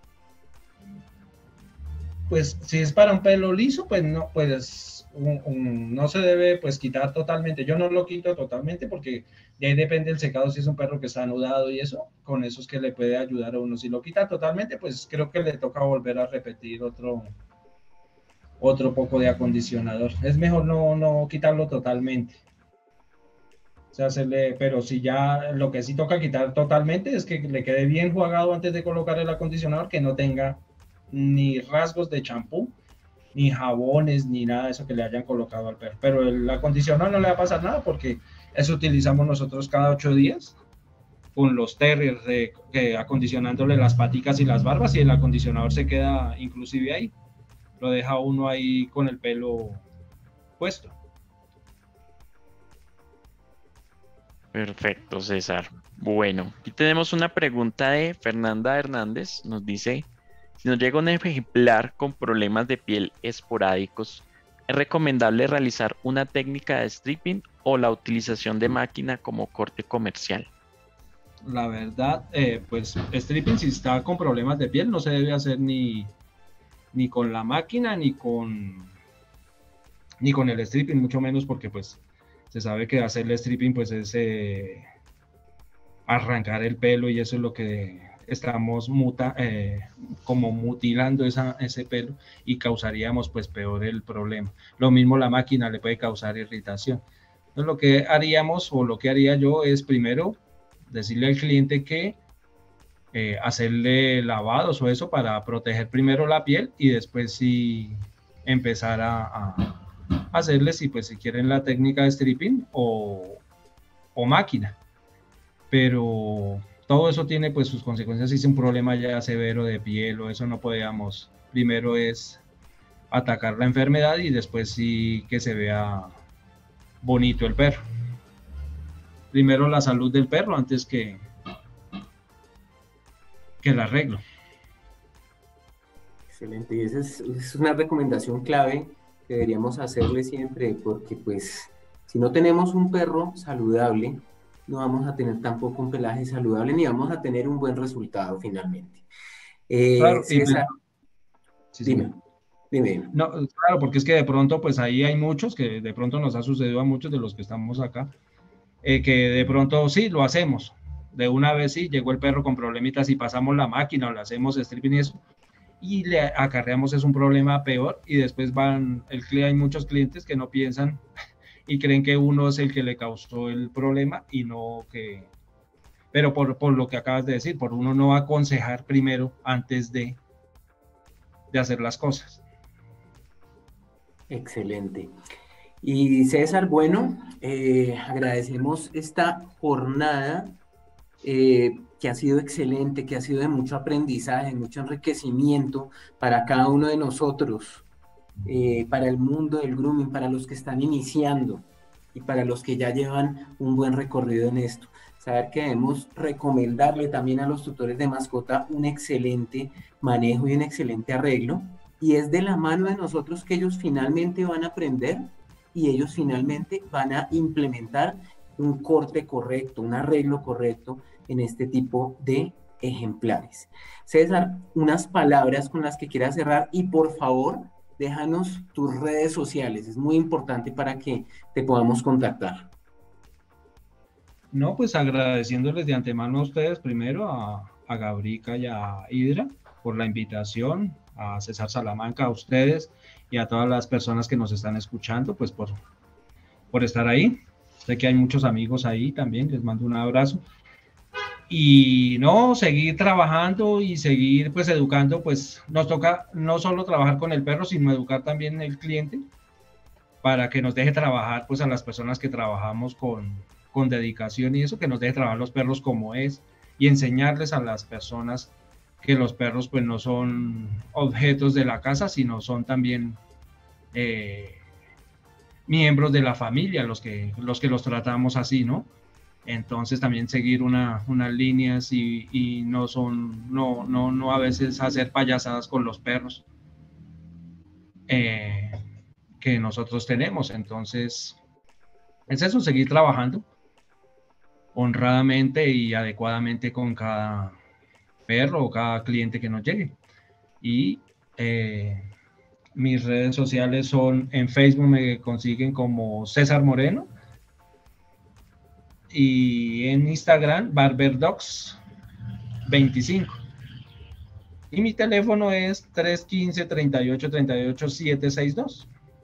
Pues si es para un pelo liso, pues no, pues un, un, no se debe pues quitar totalmente. Yo no lo quito totalmente porque de ahí depende el secado, si es un perro que está anudado y eso, con eso es que le puede ayudar a uno. Si lo quita totalmente, pues creo que le toca volver a repetir otro, otro poco de acondicionador. Es mejor no, no quitarlo totalmente. O sea, hacerle, pero si ya lo que sí toca quitar totalmente es que le quede bien jugado antes de colocar el acondicionador, que no tenga ni rasgos de champú, ni jabones, ni nada de eso que le hayan colocado al perro. Pero el acondicionador no le va a pasar nada porque eso utilizamos nosotros cada ocho días con los terriers, de, que, acondicionándole las paticas y las barbas, y el acondicionador se queda inclusive ahí. Lo deja uno ahí con el pelo puesto. Perfecto, César. Bueno, aquí tenemos una pregunta de Fernanda Hernández. Nos dice: si nos llega un ejemplar con problemas de piel esporádicos, ¿es recomendable realizar una técnica de stripping o la utilización de máquina como corte comercial? La verdad, eh, pues stripping, si está con problemas de piel, no se debe hacer ni, ni con la máquina, ni con, ni con el stripping, mucho menos porque pues se sabe que hacerle stripping pues es eh, arrancar el pelo, y eso es lo que estamos muta, eh, como mutilando esa, ese pelo, y causaríamos pues peor el problema. Lo mismo la máquina le puede causar irritación. Entonces lo que haríamos, o lo que haría yo, es primero decirle al cliente que eh, hacerle lavados o eso para proteger primero la piel, y después sí empezar a, a hacerle, si pues si quieren, la técnica de stripping o, o máquina. Pero todo eso tiene pues sus consecuencias. Si es un problema ya severo de piel o eso, no podíamos, primero es atacar la enfermedad y después sí que se vea bonito el perro. Primero la salud del perro antes que, que el arreglo. Excelente, y esa es, es una recomendación clave que deberíamos hacerle siempre, porque pues si no tenemos un perro saludable, no vamos a tener tampoco un pelaje saludable, ni vamos a tener un buen resultado finalmente. Eh, claro, César, sí, dime, sí. dime, dime. No, claro, porque es que de pronto, pues ahí hay muchos, que de pronto nos ha sucedido a muchos de los que estamos acá, eh, que de pronto sí, lo hacemos. De una vez sí, llegó el perro con problemitas y pasamos la máquina o le hacemos stripping y eso, y le acarreamos es un problema peor, y después van, el, hay muchos clientes que no piensan y creen que uno es el que le causó el problema y no que, pero por, por lo que acabas de decir, por uno no aconsejar primero antes de, de hacer las cosas. Excelente. Y César, bueno, eh, agradecemos esta jornada eh, que ha sido excelente, que ha sido de mucho aprendizaje, mucho enriquecimiento para cada uno de nosotros, eh, para el mundo del grooming, para los que están iniciando y para los que ya llevan un buen recorrido en esto. Saber que debemos recomendarle también a los tutores de mascota un excelente manejo y un excelente arreglo, y es de la mano de nosotros que ellos finalmente van a aprender y ellos finalmente van a implementar un corte correcto, un arreglo correcto en este tipo de ejemplares. César, unas palabras con las que quieras cerrar, y por favor, déjanos tus redes sociales, es muy importante para que te podamos contactar. No, pues agradeciéndoles de antemano a ustedes, primero a, a Gabrica y a Hidra por la invitación, a César Salamanca, a ustedes y a todas las personas que nos están escuchando, pues por, por estar ahí. Sé que hay muchos amigos ahí también, les mando un abrazo. Y no, seguir trabajando y seguir pues educando, pues nos toca no solo trabajar con el perro, sino educar también el cliente para que nos deje trabajar pues a las personas que trabajamos con, con dedicación y eso, que nos deje trabajar los perros como es y enseñarles a las personas que los perros pues no son objetos de la casa, sino son también eh, miembros de la familia, los que, los que los tratamos así, ¿no? Entonces también seguir una, unas líneas y, y no son, no, no, no a veces hacer payasadas con los perros eh, que nosotros tenemos. Entonces es eso, seguir trabajando honradamente y adecuadamente con cada perro o cada cliente que nos llegue. Y eh, mis redes sociales son, en Facebook me consiguen como César Moreno y en Instagram barberdogs veinticinco. Y mi teléfono es tres uno cinco, tres ocho, tres ocho, siete seis dos.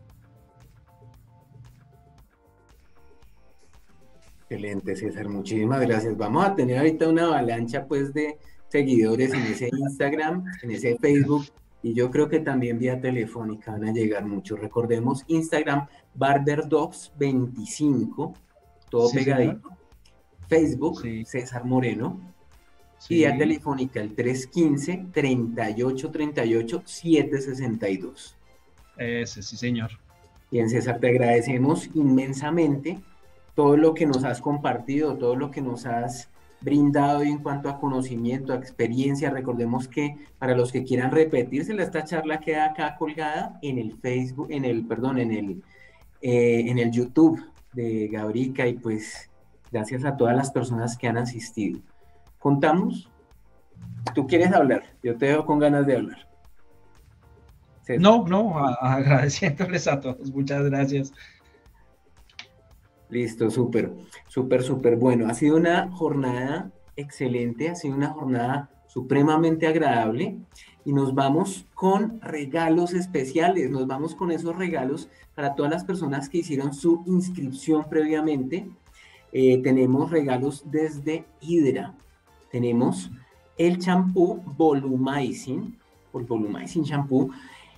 Excelente, César, muchísimas gracias. Vamos a tener ahorita una avalancha pues de seguidores en ese Instagram, en ese Facebook, y yo creo que también vía telefónica van a llegar muchos. Recordemos Instagram barberdogs veinticinco, todo sí, pegadito. Señor. Facebook, sí. César Moreno, sí. Y vía telefónica el tres uno cinco, tres ocho, tres ocho, siete seis dos. Ese, sí, señor. Bien, César, te agradecemos inmensamente todo lo que nos has compartido, todo lo que nos has brindado en cuanto a conocimiento, a experiencia. Recordemos que para los que quieran repetirse, esta charla queda acá colgada en el Facebook, en el, perdón, en el, eh, en el YouTube de Gabrica, y pues gracias a todas las personas que han asistido. ¿Contamos? ¿Tú quieres hablar? Yo te dejo con ganas de hablar. César. No, no, a, agradeciéndoles a todos, muchas gracias. Listo, súper, súper, súper bueno. Ha sido una jornada excelente, ha sido una jornada supremamente agradable, y nos vamos con regalos especiales, nos vamos con esos regalos para todas las personas que hicieron su inscripción previamente. Eh, tenemos regalos desde Hydra, tenemos el champú Volumizing, o el Volumizing champú,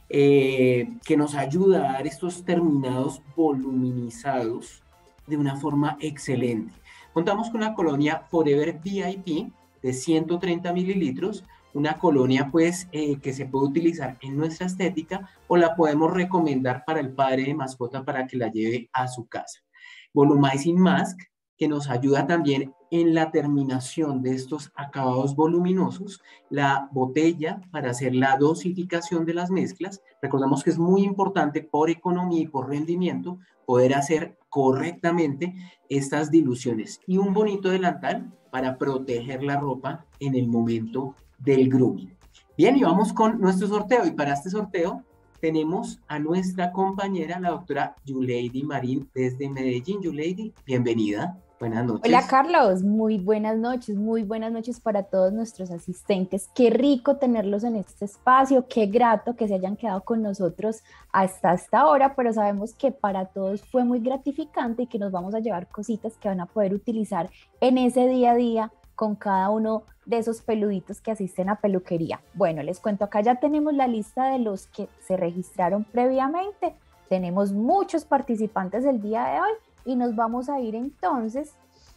eh, que nos ayuda a dar estos terminados voluminizados de una forma excelente. Contamos con una colonia Forever V I P de ciento treinta mililitros, una colonia pues eh, que se puede utilizar en nuestra estética, o la podemos recomendar para el padre de mascota para que la lleve a su casa. Volumizing Mask, que nos ayuda también en la terminación de estos acabados voluminosos, la botella para hacer la dosificación de las mezclas. Recordamos que es muy importante por economía y por rendimiento poder hacer correctamente estas diluciones, y un bonito delantal para proteger la ropa en el momento del grooming. Bien, y vamos con nuestro sorteo, y para este sorteo tenemos a nuestra compañera, la doctora Yuleidi Marín, desde Medellín. Yuleidi, bienvenida. Buenas noches. Hola, Carlos, muy buenas noches, muy buenas noches para todos nuestros asistentes. Qué rico tenerlos en este espacio, qué grato que se hayan quedado con nosotros hasta esta hora, pero sabemos que para todos fue muy gratificante y que nos vamos a llevar cositas que van a poder utilizar en ese día a día con cada uno de esos peluditos que asisten a peluquería. Bueno, les cuento, acá ya tenemos la lista de los que se registraron previamente. Tenemos muchos participantes el día de hoy, y nos vamos a ir entonces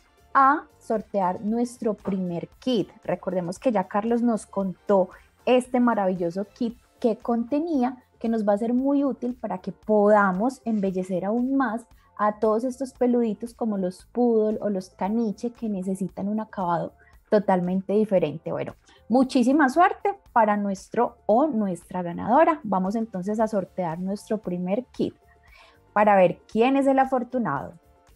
a sortear nuestro primer kit. Recordemos que ya Carlos nos contó este maravilloso kit que contenía, que nos va a ser muy útil para que podamos embellecer aún más a todos estos peluditos como los poodle o los caniche, que necesitan un acabado totalmente diferente. Bueno, muchísima suerte para nuestro o nuestra ganadora. Vamos entonces a sortear nuestro primer kit para ver quién es el afortunado.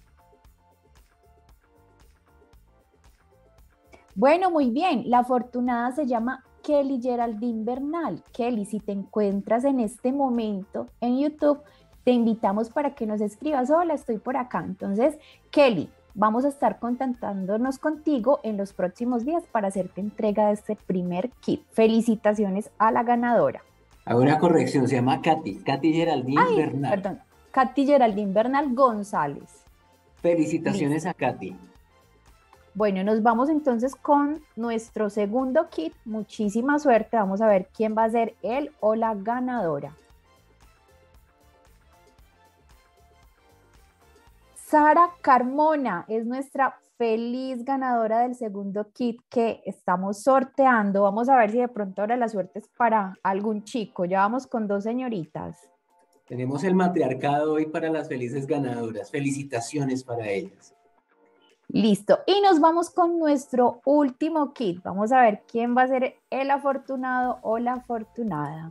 Bueno, muy bien, la afortunada se llama Kelly Geraldine Bernal. Kelly, si te encuentras en este momento en YouTube, te invitamos para que nos escribas: hola, estoy por acá. Entonces, Kelly, vamos a estar contactándonos contigo en los próximos días para hacerte entrega de este primer kit. Felicitaciones a la ganadora. Hago una corrección, se llama Katy, Katy Geraldine Ay, Bernal. Perdón, Katy Geraldine Bernal González. Felicitaciones Listo. a Katy. Bueno, nos vamos entonces con nuestro segundo kit. Muchísima suerte. Vamos a ver quién va a ser él o la ganadora. Sara Carmona es nuestra feliz ganadora del segundo kit que estamos sorteando. Vamos a ver si de pronto ahora la suerte es para algún chico. Ya vamos con dos señoritas. Tenemos el matriarcado hoy para las felices ganadoras. Felicitaciones para ellas. Listo. Y nos vamos con nuestro último kit. Vamos a ver quién va a ser el afortunado o la afortunada.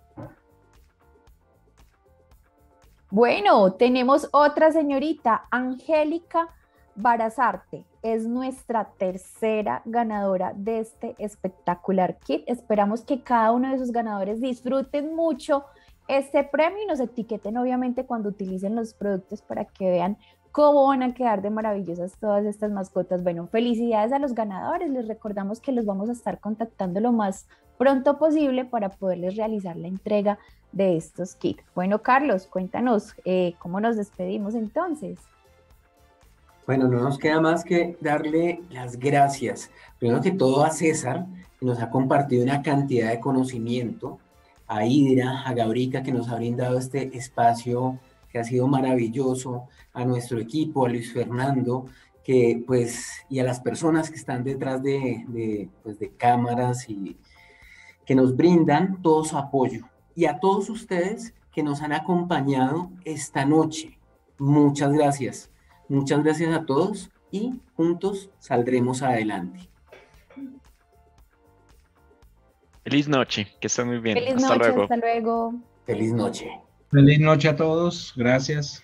Bueno, tenemos otra señorita, Angélica Barazarte. Es nuestra tercera ganadora de este espectacular kit. Esperamos que cada uno de esos ganadores disfruten mucho este premio y nos etiqueten obviamente cuando utilicen los productos para que vean cómo van a quedar de maravillosas todas estas mascotas. Bueno, felicidades a los ganadores. Les recordamos que los vamos a estar contactando lo más pronto posible para poderles realizar la entrega de estos kits. Bueno, Carlos, cuéntanos eh, cómo nos despedimos entonces. Bueno, no nos queda más que darle las gracias, primero que todo a César, que nos ha compartido una cantidad de conocimiento, a Hidra, a Gabrica, que nos ha brindado este espacio que ha sido maravilloso, a nuestro equipo, a Luis Fernando, que pues, y a las personas que están detrás de, de, pues, de cámaras y que nos brindan todo su apoyo. Y a todos ustedes que nos han acompañado esta noche. Muchas gracias. Muchas gracias a todos y juntos saldremos adelante. Feliz noche, que estén muy bien. Feliz hasta noche, luego. hasta luego. Feliz noche. Feliz noche a todos. Gracias.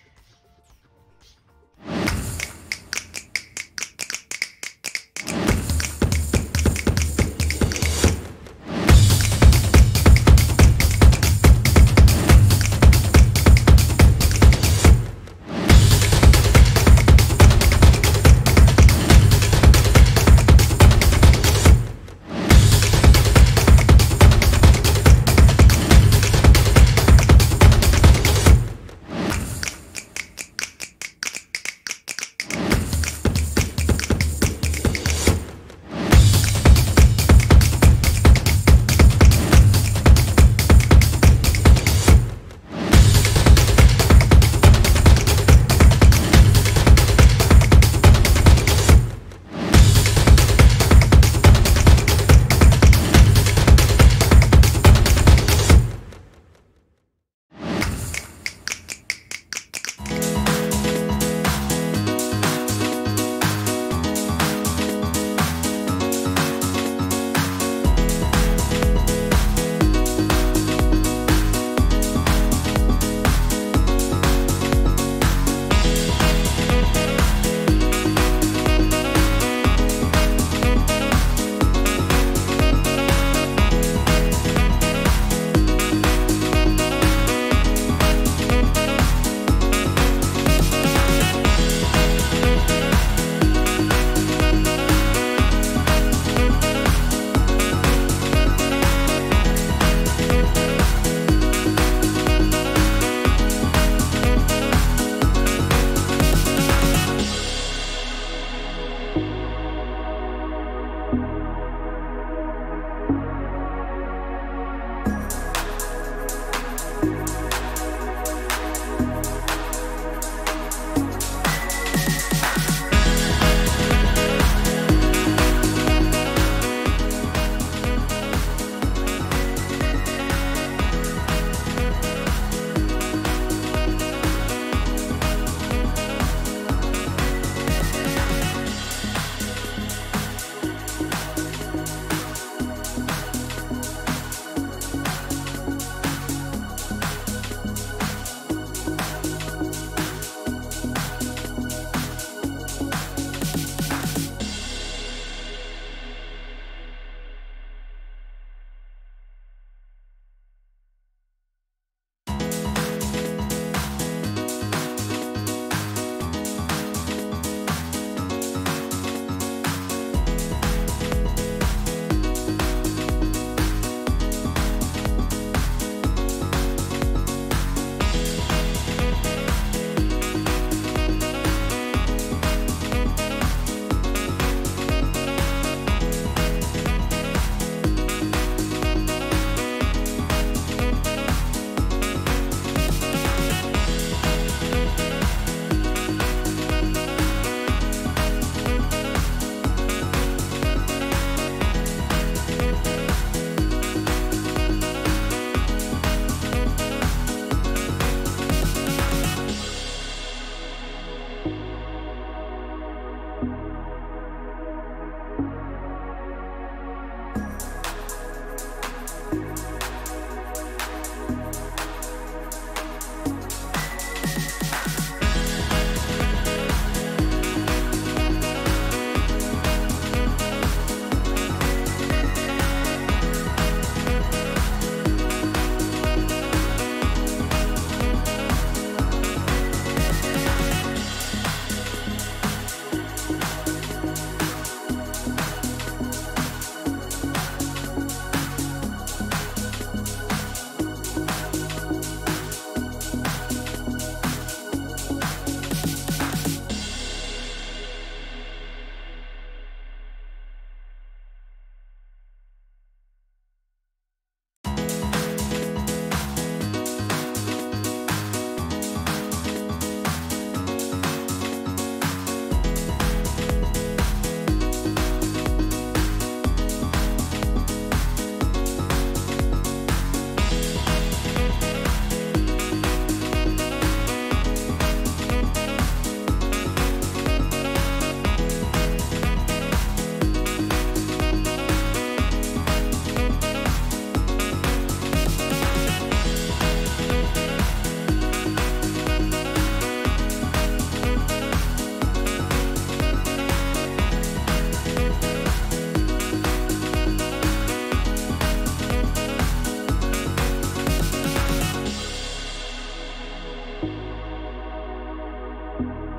Chao.